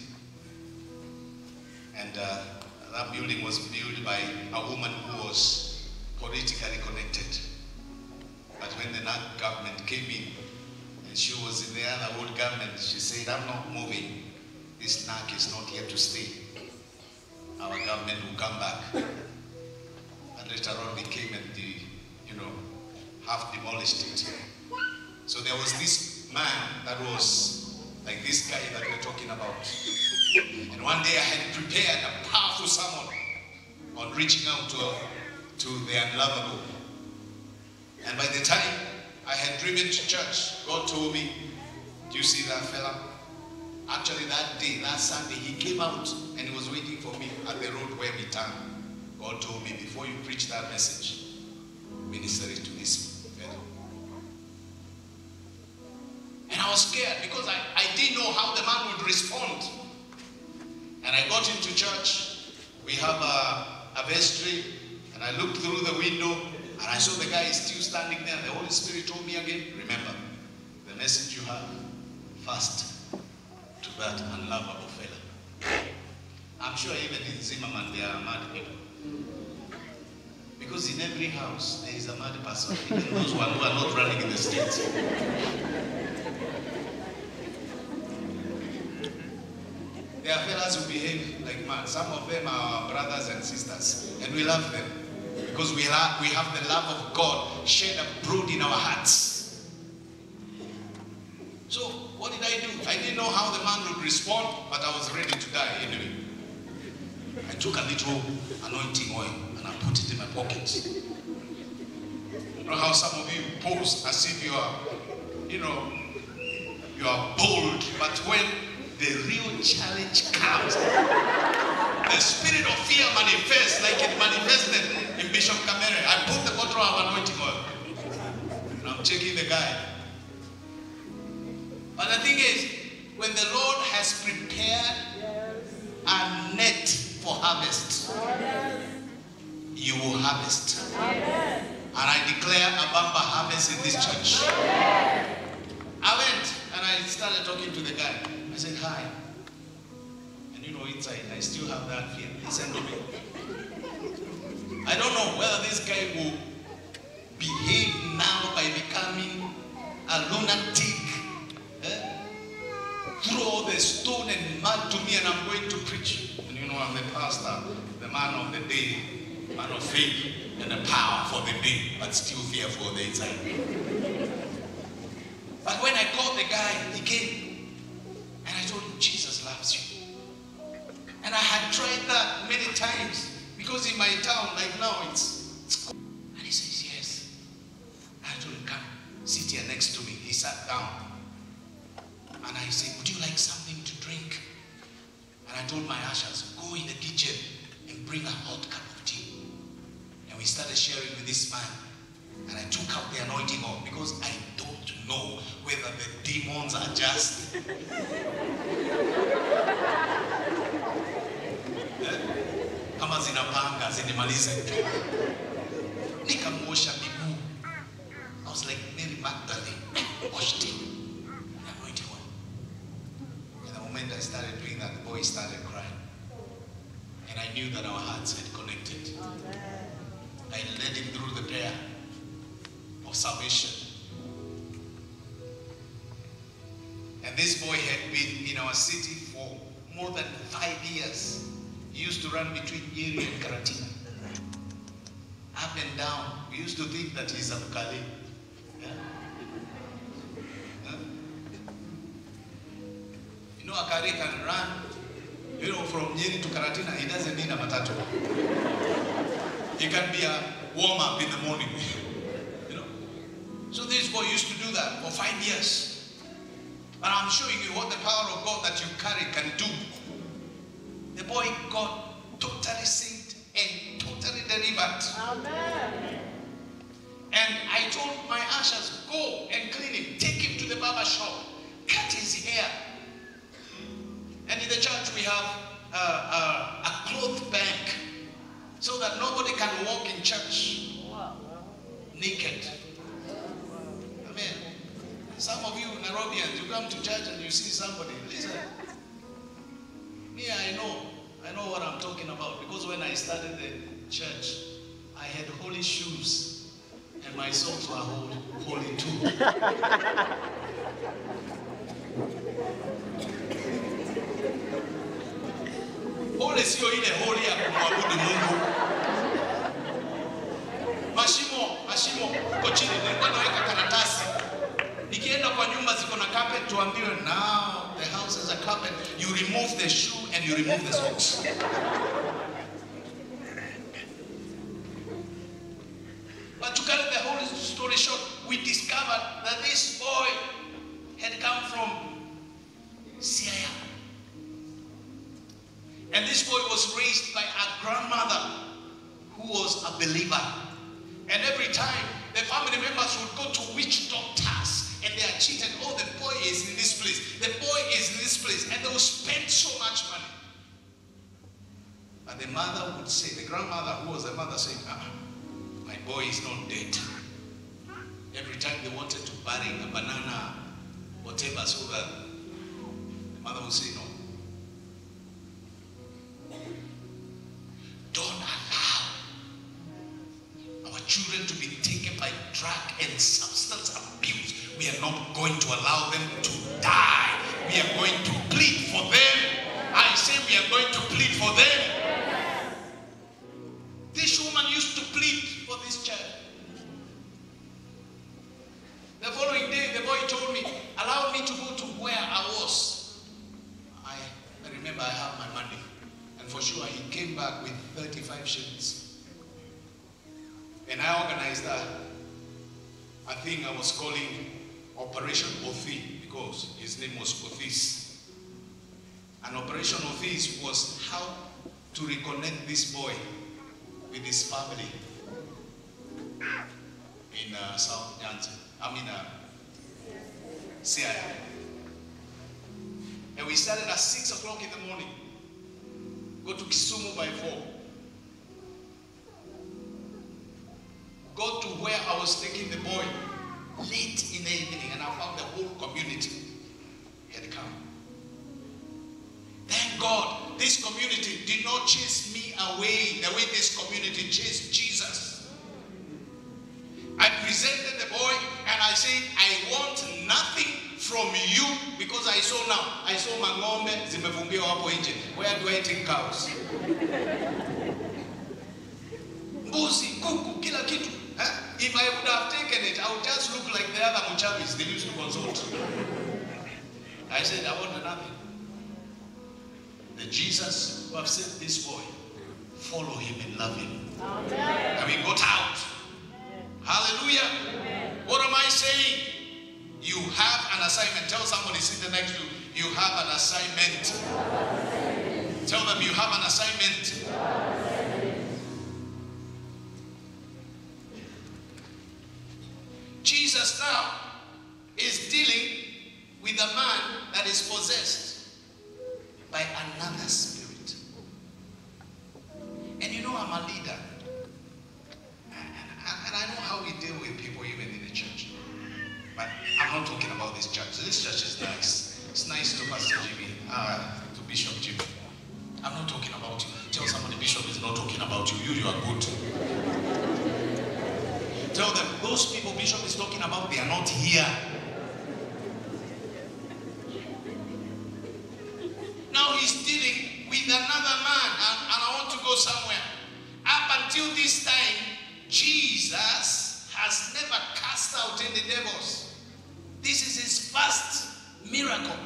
And that building was built by a woman who was politically connected. But when the NAC government came in, and she was in the other old government, she said, I'm not moving. This NAC is not here to stay. Our government will come back. and later on they came and half demolished it. So there was this man that was like this guy that we're talking about. And one day I had prepared a powerful sermon on reaching out to the unlovable. And by the time I had driven to church, God told me, do you see that fella? Actually that day, that Sunday, he came out and he was waiting for me at the road where we turned. God told me, before you preach that message, minister it to this fellow. And I was scared because I didn't know how the man would respond. And I got into church. We have a vestry, and I looked through the window and I saw the guy is still standing there. The Holy Spirit told me again, remember, the message you have, fast to that unlovable fella. I'm sure even in Zimmerman there are mad people. Because in every house there is a mad person, even those who are not running in the streets. There are fellas who behave like mad. Some of them are our brothers and sisters, and we love them because we have the love of God shed abroad in our hearts. So what did I do? I didn't know how the man would respond, but I was ready to die anyway. I took a little anointing oil and I put it in my pocket. You know how some of you pose as if you are bold, but when the real challenge comes, the spirit of fear manifests like it manifested in Bishop Kamere. I put the bottle of anointing oil and I'm checking the guy. But the thing is, when the Lord has prepared a net for harvest, you will harvest. And I declare a bumper harvest in this church. I went and I started talking to the guy. I said, hi. And inside, I still have that fear. Listen to me. I don't know whether this guy will behave now by becoming a lunatic. Throw all the stone and mud to me and I'm going to preach. And I'm the pastor, the man of the day, man of faith and the power for the day, but still fearful on the inside. But when I called the guy, he came. And I told him, Jesus loves you. And I had tried that many times. Because in my town, like now, it's cool. And he says, yes. I told him, come, sit here next to me. He sat down. And I said, would you like something to drink? And I told my ushers, go in the kitchen and bring a hot cup of tea. And we started sharing with this man. And I took out the anointing oil because I don't know whether the demons are just. Kama zinapanga, zinimalize. Nikamwosha miguu. I was like Mary Magdalene. Washed him. The anointing oil. And the moment I started doing that, the boy started crying. And I knew that our hearts had connected. I led him through the prayer of salvation. And this boy had been in our city for more than 5 years. He used to run between Nyeri and Karatina. Up and down. We used to think that he's a Mkale. Yeah? Huh? Akare can run, from Nyeri to Karatina. He doesn't need a matatu. He can be a warm-up in the morning. So this boy used to do that for 5 years. And I'm showing you what the power of God that you carry can do. The boy got totally saved and totally delivered. Amen. And I told my ushers, go and clean him. Take him to the barber shop. Cut his hair. And in the church we have a cloth bank so that nobody can walk in church naked. Amen. Some of you Nairobians, you come to church and you see somebody. Listen. Me, I know what I'm talking about, because when I started the church, I had holy shoes and my socks were holy too. Holy sio ile holy ya kumwabudu Mungu. kashimo uko chini, nilikuwa naweka karatasi. Nikienda kwa nyumba ziko na carpet, tuambiwe now the house has a carpet. You remove the shoe and you remove the socks. But to cut the whole story short, we discovered that this boy had come from Syria. And this boy was raised by a grandmother who was a believer. And every time the family members would go to witch doctors and they are cheated, oh, the boy is in this place, the boy is in this place, and they would spend so much money. But the mother would say, the grandmother who was the mother said, my boy is not dead. Every time they wanted to bury a banana, whatever, so that the mother would say no. Don't allow our children to be taken by drug and substance abuse. We are not going to allow them to die. We are going to plead for them. I say we are going to plead for them. This woman used to plead for this child. The following day, the boy told me, allow me to go to where I was. I remember I have my money. And for sure, he came back with 35 shillings. And I organized a thing I was calling Operation Othi, because his name was Othis. And Operation Othis was how to reconnect this boy with his family in South Nyanza. CIA. And we started at 6 o'clock in the morning. Go to Kisumu by 4. Go to where I was taking the boy late in the evening, and I found the whole community had come. Thank God, this community did not chase me away the way this community chased Jesus. I presented the boy and I said, I want nothing from you, because I saw mang'ombe zimefungiwa hapo nje. Where do I take cows? Mbuzi, kuku, kila kitu. If I would have taken it, I would just look like the other muchamis they used to consult. I said, I want nothing. The Jesus who have sent this boy, follow him and love him. Amen. And we got out. Hallelujah. Amen. What am I saying? You have an assignment. Tell somebody sitting next to you, you have an assignment. Tell them you have an assignment. Jesus now is dealing with a man that is possessed by another spirit. And you know, I'm a leader. And I know how we deal with people even in the church. But I'm not talking about this church. This church is nice. It's nice to Pastor Jimmy, to Bishop Jimmy. I'm not talking about you. Tell somebody Bishop is not talking about you. You are good. Tell them, those people Bishop is talking about, they are not here. Now he's dealing with another man, and I want to go somewhere. Up until this time, Jesus has never cast out any devils. This is his first miracle.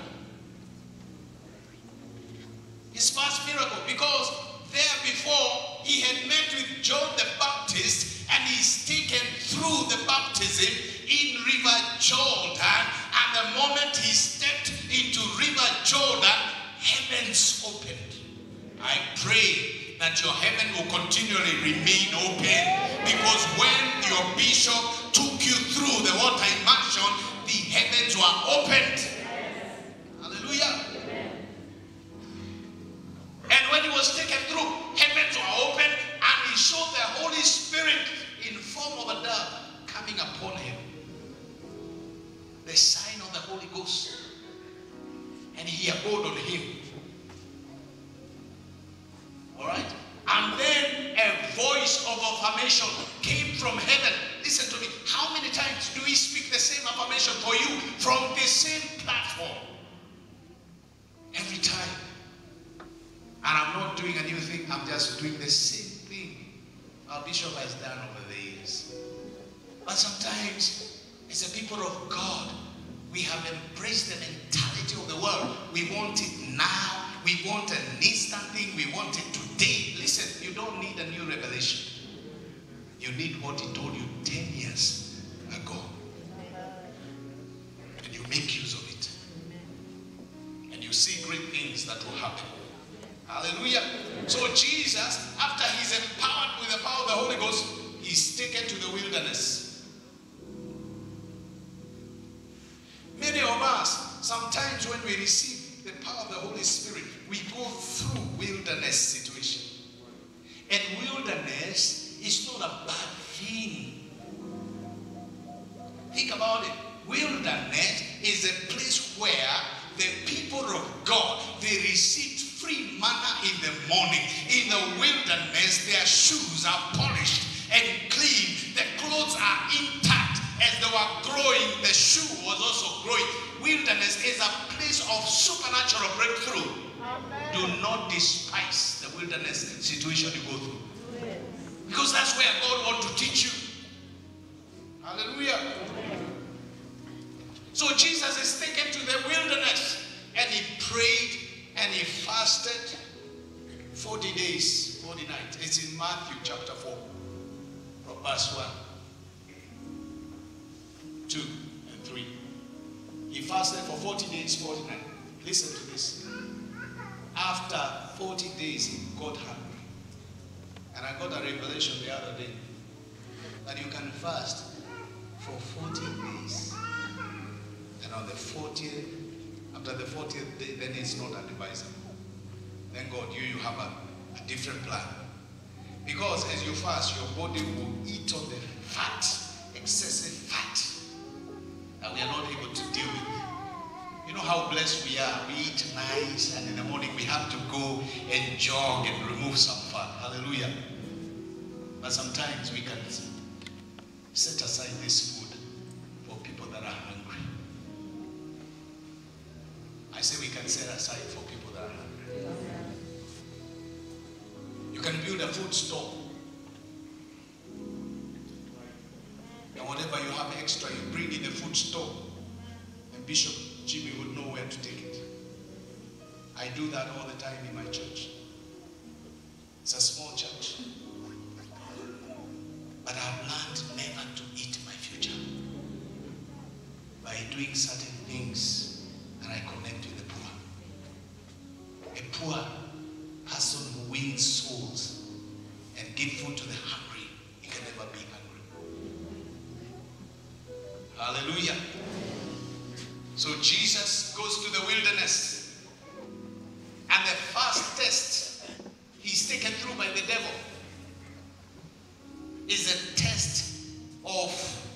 His first miracle, because there before he had met with John the Baptist, and he's taken through the baptism in River Jordan, and the moment he stepped into River Jordan, heavens opened. I pray that your heaven will continually remain open, because when your bishop took you through the water immersion, the heavens were opened. Hallelujah. And when he was taken through, heavens were opened, and he showed the Holy Spirit in form of a dove coming upon him. The sign of the Holy Ghost. And he abode on him. Alright? And then a voice of affirmation came from heaven. Listen to me. How many times do we speak the same affirmation for you from the same platform? Every time. And I'm not doing a new thing. I'm just doing the same thing our bishop has done over the years. sometimes, as a people of God, we have embraced the mentality of the world. We want it now. We want an instant thing. We want it today. Listen, you don't need a new revelation. You need what he told you 10 years ago. And you make use of it. And you see great things that will happen. Hallelujah. So Jesus, after he's empowered with the power of the Holy Ghost, he's taken to the wilderness. Many of us, sometimes when we receive the power of the Holy Spirit, we go through wilderness situation. And wilderness is not a bad thing. Think about it. Wilderness is a place where the people of God, they received free manna in the morning. In the wilderness, their shoes are polished and clean. The clothes are intact. As they were growing, the shoe was also growing. Wilderness is a place of supernatural breakthrough. Amen. Do not despise the wilderness situation you go through. Because that's where God wants to teach you. Hallelujah. So Jesus is taken to the wilderness and he prayed and he fasted 40 days, 40 nights. It's in Matthew chapter 4, from verse 1, 2, and 3. He fasted for 40 days, 40 nights. Listen to this. After 40 days, he got hungry. And I got a revelation the other day that you can fast for 40 days. And on the 40th, after the 40th day, then it's not advisable. Then God, you have a different plan. Because as you fast, your body will eat on the fat, excessive fat, that we are not able to deal with. You know how blessed we are. We eat nice, and in the morning we have to go and jog and remove some fat. Hallelujah. But sometimes we can set aside this food for people that are hungry. I say we can set aside for people that are hungry. You can build a food store. And whatever you have extra, you bring in the food store. And Bishop Jimmy would know where to take it. I do that all the time in my church. It's a small church. But I've learned never to eat my future by doing certain things, and I connect with the poor. A poor person who wins souls and gives food to the hungry, he can never be hungry. Hallelujah. So Jesus goes to the wilderness, and the first test he's taken through by the devil is a test of,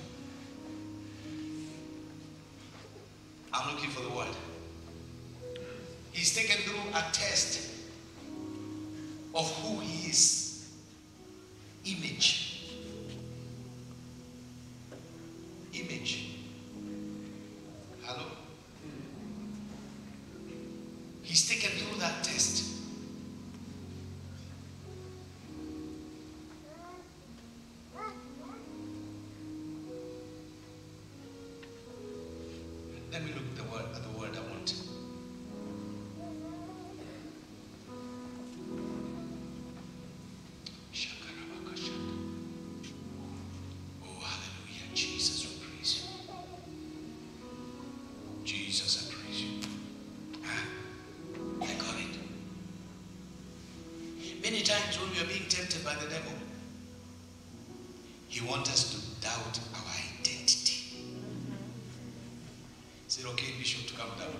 I'm looking for the word. He's taken through a test of who he is. Image. Image. Hello? He's taken through that test. Let me look at the word I want. Oh, hallelujah. Jesus, we praise you. Jesus, I praise you. I got it. Many times when we are being tempted by the devil, he wants us to doubt our identity. Is it okay, Bishop, to come down?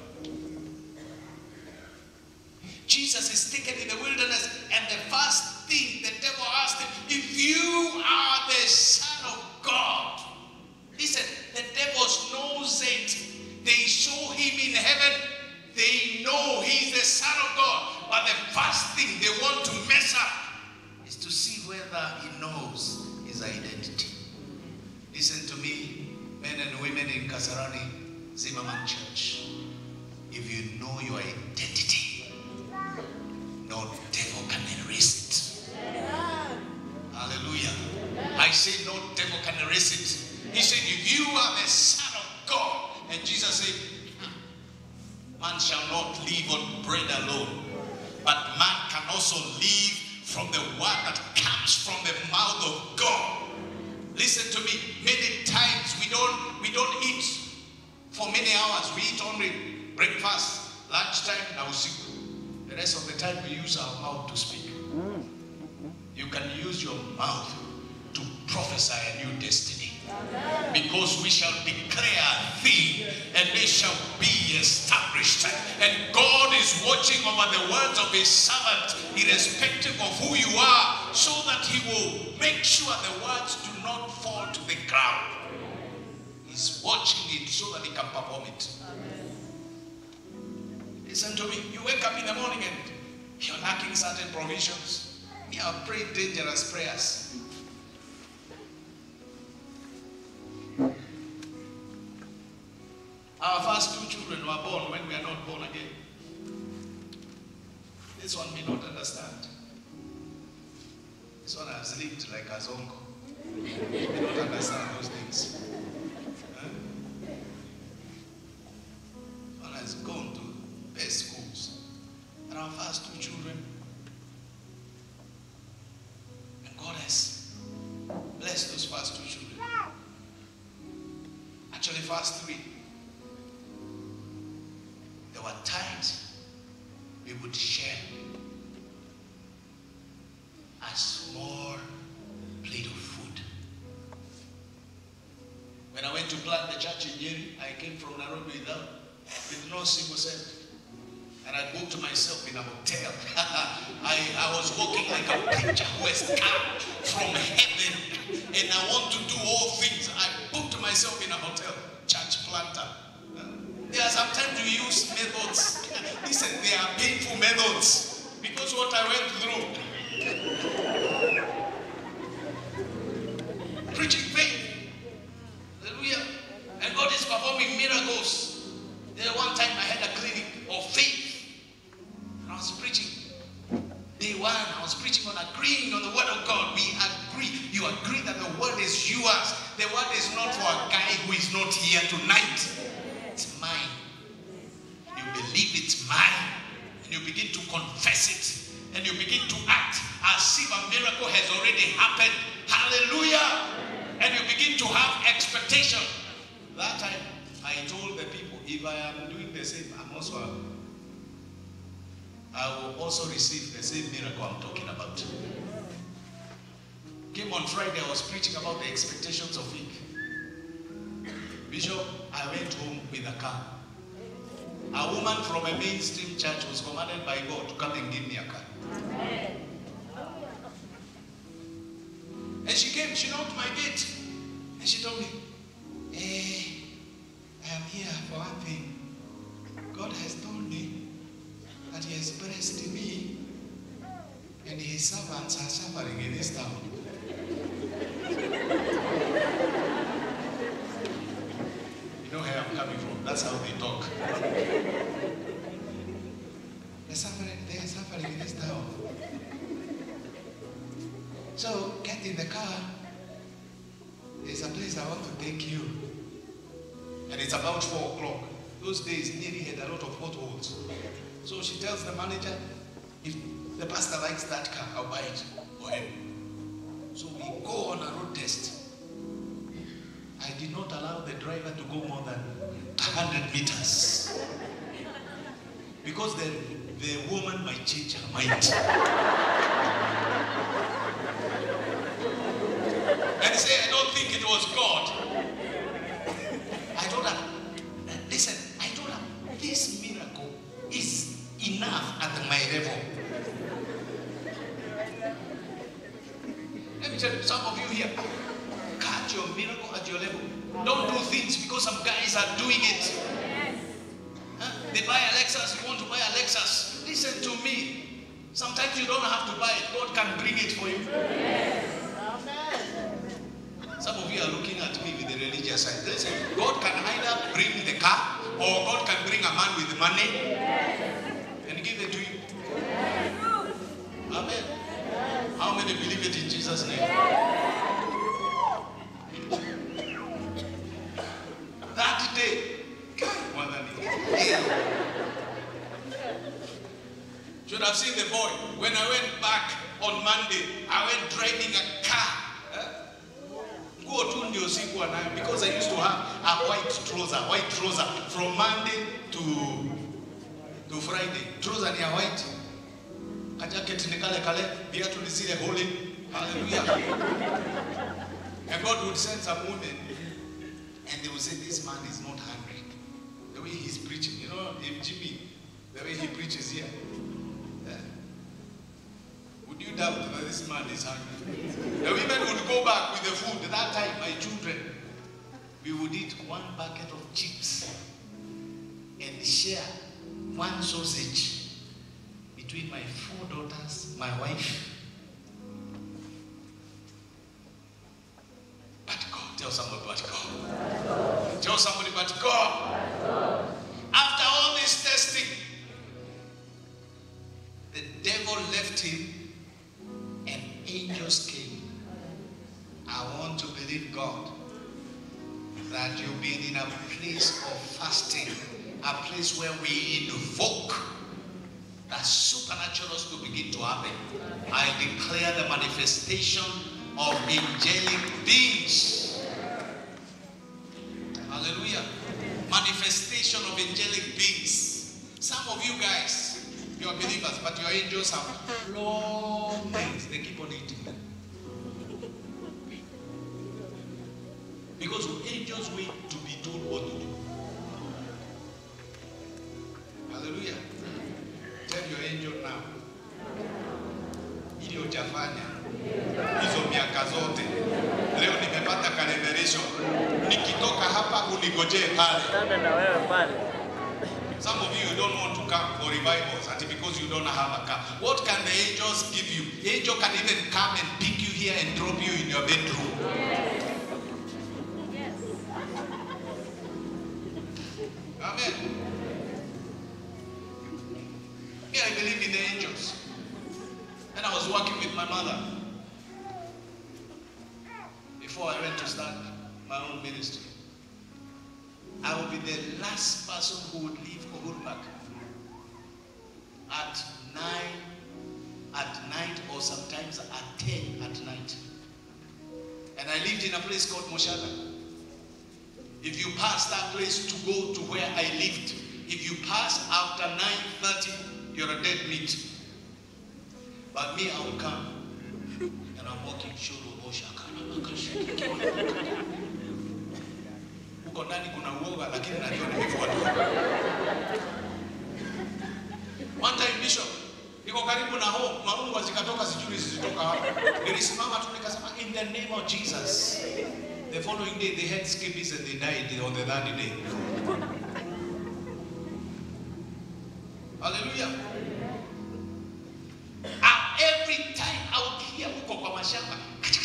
Jesus is taken in the wilderness, and the first thing the devil asked him, if you are the Son of God. Listen, the devil knows it. They saw him in heaven. They know he's the Son of God. But the first thing they want to mess up is to see whether he knows his identity. Listen to me, men and women in Kasarani Zimmerman Church. If you know your identity, no devil can erase it. Hallelujah. I say no devil can can erase it. He said, if you are the Son of God, and Jesus said, man shall not live on bread alone, but man can also live from the word that comes from the mouth of God. Listen to me. Many times we don't eat for many hours. We eat only breakfast, lunchtime, now sleep. The rest of the time we use our mouth to speak. You can use your mouth to prophesy a new destiny. Because we shall declare a thing and they shall be established. And God is watching over the words of his servant, irrespective of who you are, so that he will make sure the words do not fall to the ground. He's watching it so that he can perform it. Listen to me. You wake up in the morning and you're lacking certain provisions. You have prayed dangerous prayers. Our first two children were born when we are not born again. This one may not understand. This one has lived like a zongo. May not understand those things. Huh? This one has gone to best schools. And our first two children, and God has blessed those first two children. Actually, first three. There were times we would share a small plate of food. When I went to plant the church in Nyeri, I came from Nairobi with no single cent. And I booked myself in a hotel. I was walking like a preacher who has come from heaven. And I want to do all things. I booked myself in a hotel, church planter. There are sometimes you use methods. Listen, they are painful methods. Because what I went through. Preaching faith. Hallelujah. And God is performing miracles. There one time I had a clinic of faith. And I was preaching. Day one, I was preaching on agreeing on the word of God. We agree. You agree that the word is yours. The word is not for a guy who is not here tonight. It's mine. You believe it's mine. And you begin to confess it. And you begin to act as if a miracle has already happened. Hallelujah. And you begin to have expectation. That time, I told the people, if I am doing the same, I will also receive the same miracle I'm talking about. Came on Friday, I was preaching about the expectations of it. Bishop, I went home with a car. A woman from a mainstream church was commanded by God to come and give me a car. And she came, she knocked my gate. And she told me, hey, I am here for one thing. God has told me that he has blessed me and his servants are suffering in this town. You know where I'm coming from. That's how they talk. They are suffering in this town. So get in the car. There's a place I want to take you. And it's about 4 o'clock. Those days, Nyeri had a lot of potholes. So she tells the manager, if the pastor likes that car, I'll buy it for him. So we go on a road test. I did not allow the driver to go more than 100 meters. Because the woman might change her mind. And say, I don't think it was God. I told her, listen, I told her, this miracle is enough at my level. Let me tell you, some of you here, catch your miracle at your level. Don't do things because some guys are doing it. Huh? They buy a Lexus, you want to buy a Lexus. Listen to me. Sometimes you don't have to buy it. God can bring it for you. Some of you are looking at me with the religious side. Listen, God can either bring the car or God can bring a man with money and give it to you. Amen. How many believe it in Jesus' name? Should have seen the boy. When I went back on Monday, I went driving a car. Go to ndio sikuwa nayo because I used to have a white trouser from Monday to Friday. Trouser ni a white. Jacket ni kale viatu ni zile holy. Hallelujah. And God would send some women and they would say, this man is not hungry. The way he's preaching, you know, if Jimmy, the way he preaches here. Would you doubt that this man is hungry? The women would go back with the food. That time, my children, we would eat one bucket of chips and share one sausage between my 4 daughters, my wife. But God, tell somebody but God. Tell somebody but God. After all this testing, the devil left him and angels came. I want to believe God that you've been in a place of fasting, a place where we invoke that supernaturals to begin to happen. I declare the manifestation of angelic beings. Hallelujah. Manifestation of angelic beings. Some of you guys, you are believers, but your angels have long legs. They keep on eating them. Because angels wait to be told what to do. Hallelujah. Tell your angel now. Ili utafanya hizo miaka zote. Leo nimepata ka revelation. Nikitoka hapa unigojee pale. Some of you don't want to come for revivals because you don't have a car. What can the angels give you? The angel can even come and pick you here and drop you in your bedroom. Amen. Me, I believe in the angels. And I was working with my mother before I went to start my own ministry. I will be the last person who would leave Uhuru at 9 at night or sometimes at 10 at night. And I lived in a place called Moshaga. If you pass that place to go to where I lived, if you pass after 9:30, you're a dead meat. But me, I will come and I'm walking uko ndani kuna uoga lakini najua nimefuata. One time Bishop, niko karibu na home, maungu zikatoka sijui zilitoka hapo. Nilisimama tu nikasema in the name of Jesus. The following day they had scabies and they died on the third day. Hallelujah. Every time I would hear uko kwa mashamba,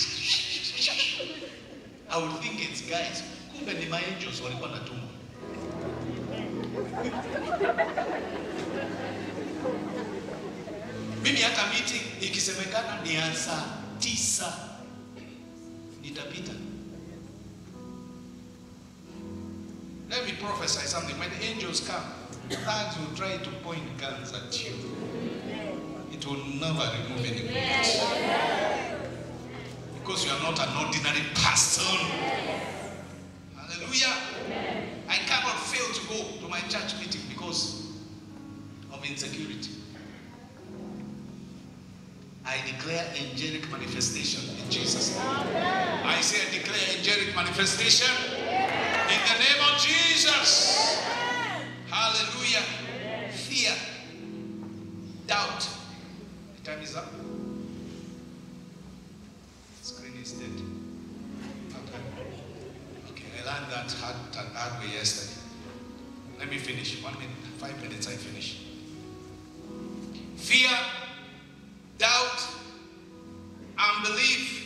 I would think it's guys. Kumbe ni my angels walikuwa na tumbo. Mimi hata meeting ikisemekana ni saa 9 nitapita. Let me prophesy something. When the angels come, thugs will try to point guns at you. It will never remove any bullets. Because you are not an ordinary person. Hallelujah. I cannot fail to go to my church meeting because of insecurity. I declare angelic manifestation in Jesus' name. I say I declare angelic manifestation in the name of Jesus. Hallelujah. Fear, doubt. The time is up. The screen is dead. Okay, I learned that hard way yesterday. Let me finish. 1 minute, 5 minutes, I finish. Fear, doubt, unbelief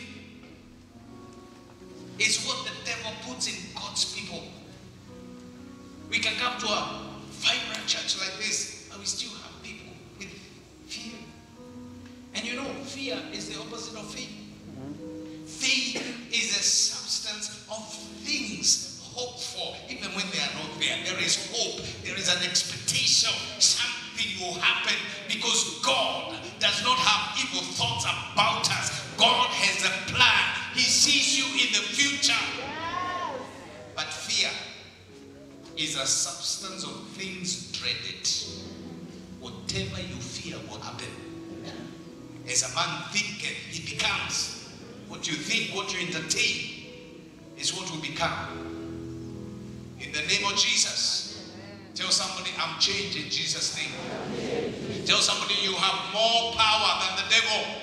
is what the devil puts in God's people. We can come to a vibrant church like this and we still have people with fear. And you know, fear is the opposite of faith. Faith is a substance of things hoped for, even when they are not there. There is hope. There is an expectation. Something will happen because God is a substance of things dreaded. Whatever you fear will happen. As a man thinketh, he becomes. What you think, what you entertain, is what will become. In the name of Jesus, tell somebody, I'm changed in Jesus' name. Tell somebody, you have more power than the devil.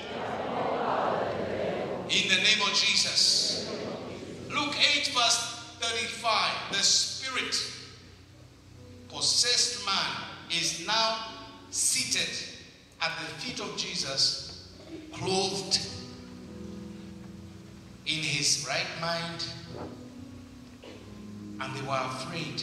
In the name of Jesus. Luke 8 verse 35. The spirit possessed man is now seated at the feet of Jesus, clothed in his right mind, and they were afraid.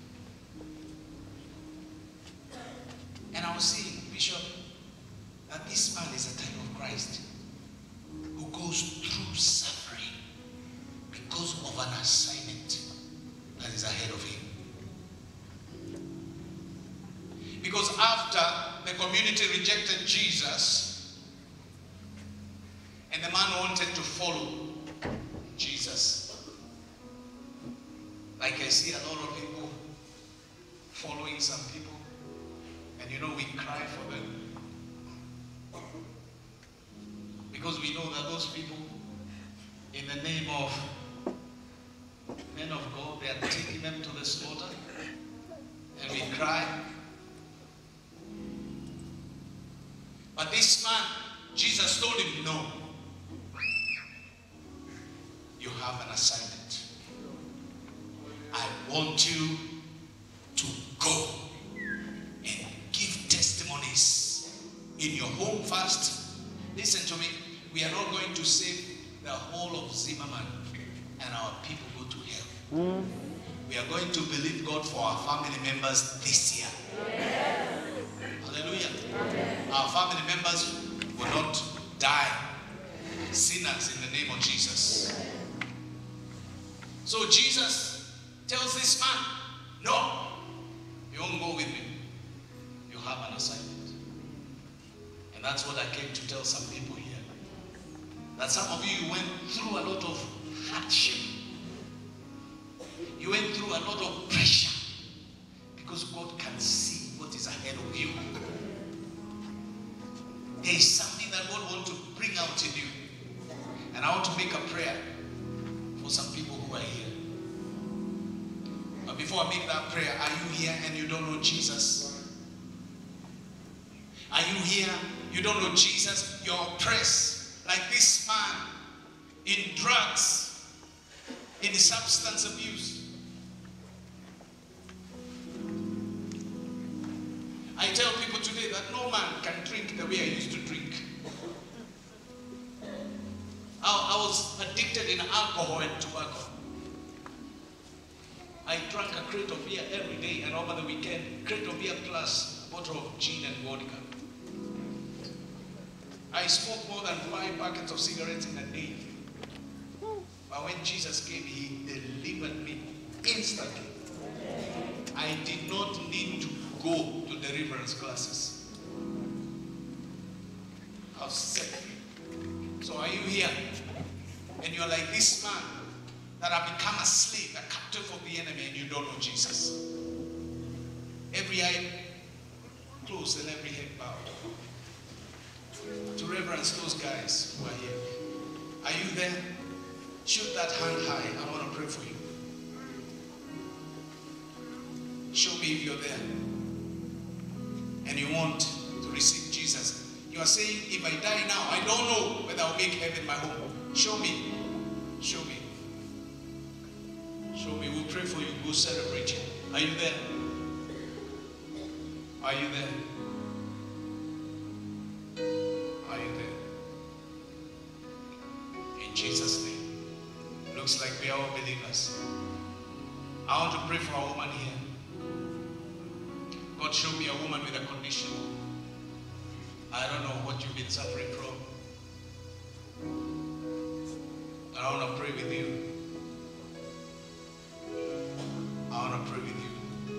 And I was saying, Bishop, that this man is a type of Christ who goes through suffering because of an assignment that is ahead of him. Because after the community rejected Jesus, and the man wanted to follow Jesus. Like I see a lot of people following some people, and you know, we cry for them. Because we know that those people, in the name of men of God, they are taking them to the slaughter, and we cry. But this man, Jesus told him, no. You have an assignment. I want you to go and give testimonies in your home first. Listen to me. We are not going to save the whole of Zimmerman and our people go to hell. We are going to believe God for our family members this year. Hallelujah. Our family members will not die sinners in the name of Jesus. So Jesus tells this man, no, you won't go with me. You have an assignment. And that's what I came to tell some people here. That some of you went through a lot of hardship. You went through a lot of pressure because God can see what is ahead of you. There is something that God wants to bring out in you. And I want to make a prayer for some people who are here. But before I make that prayer, are you here and you don't know Jesus? Are you here, you don't know Jesus? You're oppressed like this man in drugs, in substance abuse. I tell people today that no man can drink the way I used to drink. I was addicted in alcohol and tobacco. I drank a crate of beer every day, and over the weekend, crate of beer plus a bottle of gin and vodka. I smoked more than 5 packets of cigarettes in a day. But when Jesus came, he delivered me instantly. I did not need to go to deliverance classes. I was set free. So are you here? And you're like this man that have become a slave, a captive of the enemy, and you don't know Jesus. Every eye closed and every head bowed. To reverence those guys who are here. Are you there? Shoot that hand high. I want to pray for you. Show me if you're there. And you want to receive Jesus. You are saying, if I die now, I don't know whether I'll make heaven my home. Show me. Show me. Show me. We'll pray for you. We'll celebrate you. Are you there? Are you there? Are you there? In Jesus' name. Looks like we are all believers. I want to pray for a woman here. God showed me a woman with a condition. I don't know what you've been suffering from. But I want to pray with you. I want to pray with you.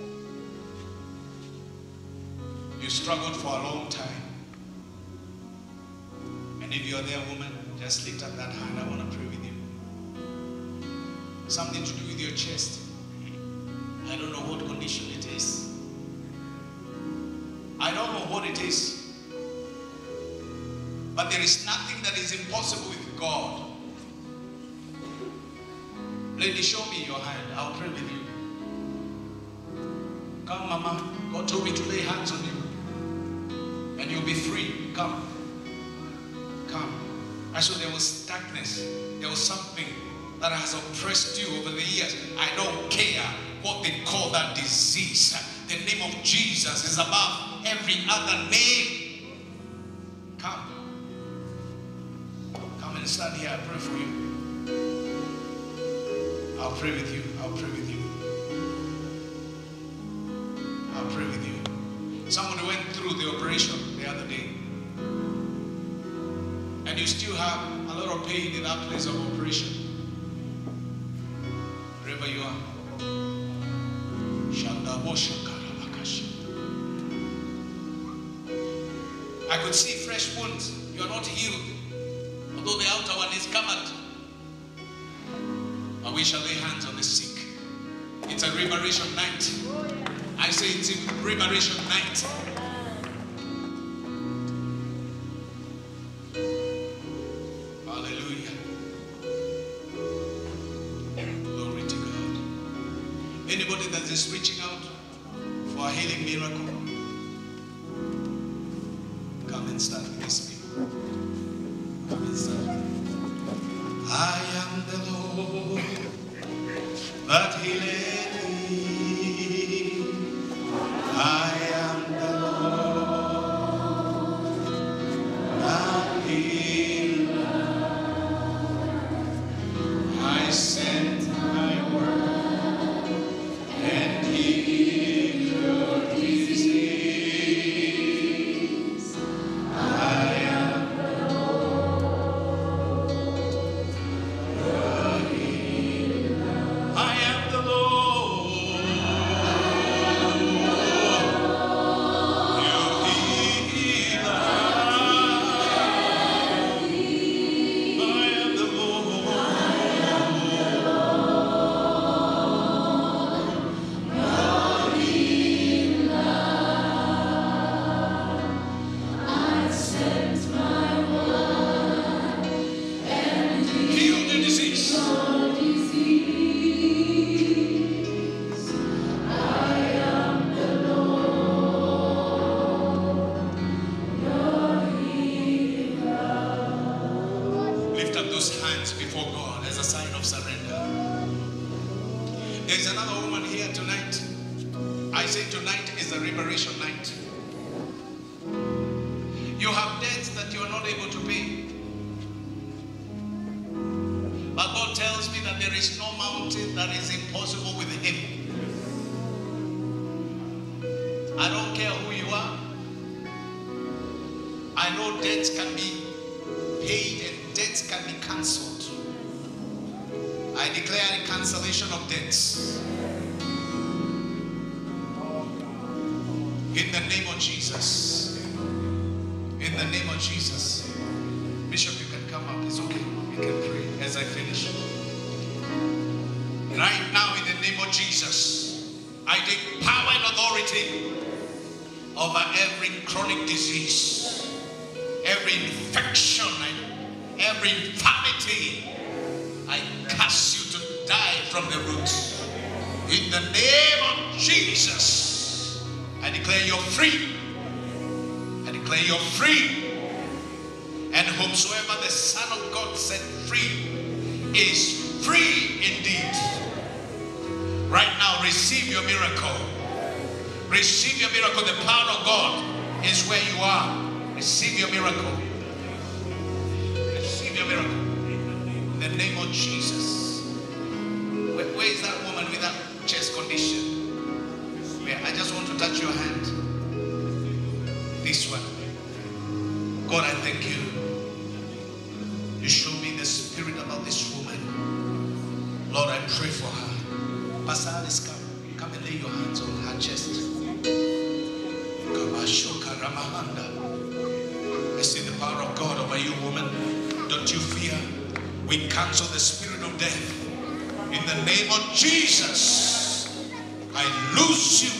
You struggled for a long time. And if you're there, woman, just lift up that hand. I want to pray with you. Something to do with your chest. I I don't know what condition it is. I don't know what it is. But there is nothing that is impossible with God. Lady, show me your hand. I'll pray with you. Come, Mama. God told me to lay hands on you. And you'll be free. Come. Come. I saw there was darkness. There was something that has oppressed you over the years. I don't care what they call that disease. The name of Jesus is above every other name. Come. Come and stand here. I pray for you. I'll pray with you. I'll pray with you. I'll pray with you. Somebody went through the operation the other day. And you still have a lot of pain in that place of operation. Wherever you are. I could see fresh wounds. You are not healed. Although the outer one is covered. But we shall lay hands on the sick. It's a liberation night. I say it's a liberation night. Hallelujah. Glory to God. Anybody that is reaching out for a healing miracle, come and stand with these people. Come and stand. I am the Lord that healeth thee. I am the Lord that healeth. I sent my word and healed your disease. I am the Lord, your healer. I am the Lord, your healer. I am the Lord. Heal the disease. Lift up those hands before God as a sign of surrender. There's another woman here tonight. I say tonight is a liberation night. You have debts that you are not able to pay. But God tells me that there is no mountain that is impossible with Him. I don't care who you are. I know debts can be paid and debts can be cancelled. I declare a cancellation of debts. In the name of Jesus. In the name of Jesus. Bishop, you can come up. It's okay. You can pray as I finish. Right now, in the name of Jesus, I take power and authority over every chronic disease, every infection, and every infirmity. I curse you to die from the roots. In the name of Jesus, I declare you're free. I declare you're free. And whomsoever the Son of God set free is free indeed. Right now, receive your miracle. Receive your miracle. The power of God is where you are. Receive your miracle. Receive your miracle. In the name of Jesus. Where is that woman with that chest condition? Where? I just want to touch your hand. This one. God, I thank you. You show me the spirit about this woman. Lord, I pray for her. Pastor Alice, come and lay your hands on her chest. I see the power of God over you, woman. Don't you fear. We cancel the spirit of death in the name of Jesus. I loose you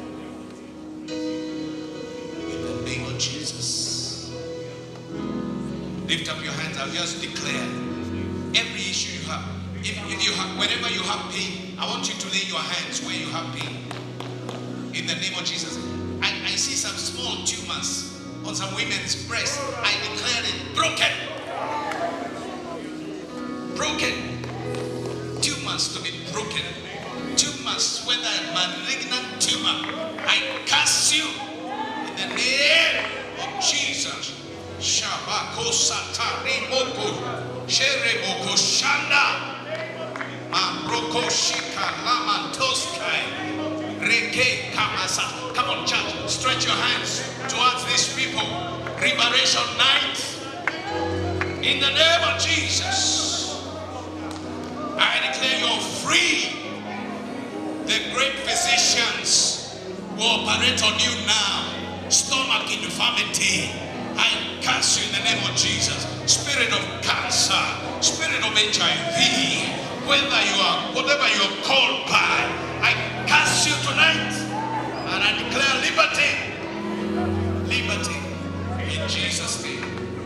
in the name of Jesus. Lift up your hands. I'll just declare every issue you have. If you have, wherever you have pain, I want you to lay your hands where you have pain. In the name of Jesus. I see some small tumors on some women's breasts. I declare it broken. Broken. Tumors to be broken. Tumors, whether a malignant tumor, I curse you in the name of Jesus. Shabako satari moko shereboko shanda mabroko shika lama toskai reke kamasa. Come on, church, stretch your hands towards these people. Liberation night in the name of Jesus. I declare you're free. The great physicians will operate on you now. Stomach infirmity, I curse you in the name of Jesus. Spirit of cancer, spirit of HIV, whatever you are called by, I curse you tonight. And I declare liberty. Liberty. In Jesus' name.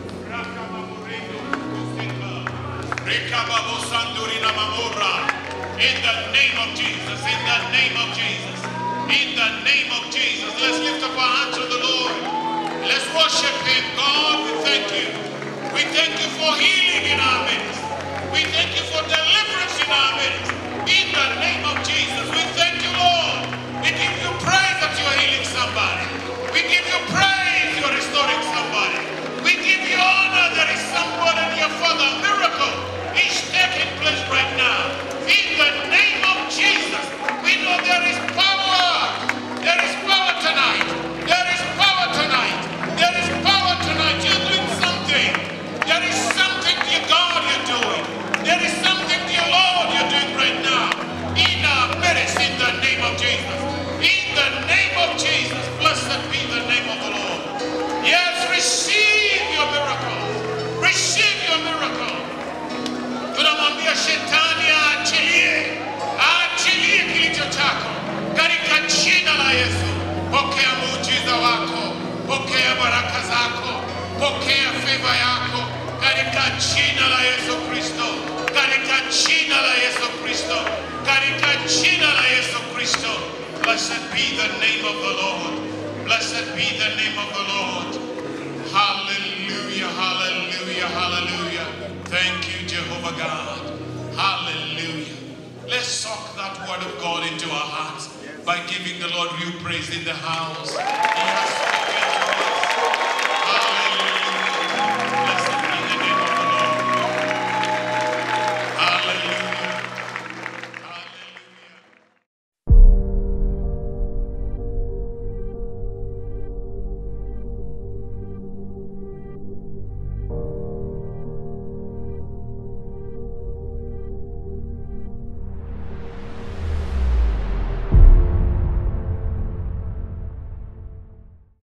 In the name of Jesus. In the name of Jesus. In the name of Jesus. Let's lift up our hands to the Lord. Let's worship Him. God, we thank you. We thank you for healing in our midst. We thank you for deliverance in our midst. In the name of Jesus. We thank you, Lord. We give you praise that you are healing somebody. We give you praise you are restoring somebody. We give you honor. There is someone in your Father. A miracle is taking place right now. In the name of Jesus. We know there is power. There is power tonight. There is power tonight. There is power tonight. You're doing something. There is something, dear God, you're doing. There is something, dear Lord, you're doing right now. In our midst, in the name of Jesus. In the name of Jesus. Blessed be the name of the Lord. Yes, receive your miracle. Receive your miracle. Tunamwambia shetani aachilie. Aachilie kilicho chako. Katika jina la Yesu. Pokea muujiza wako. Pokea baraka zako. Pokea favor yako. Katika jina la Yesu Kristo. Katika jina la Yesu Kristo. Katika jina la Yesu Kristo. Blessed be the name of the Lord. Blessed be the name of the Lord. Hallelujah, hallelujah, hallelujah. Thank you, Jehovah God. Hallelujah. Let's soak that word of God into our hearts by giving the Lord real praise in the house. Yes.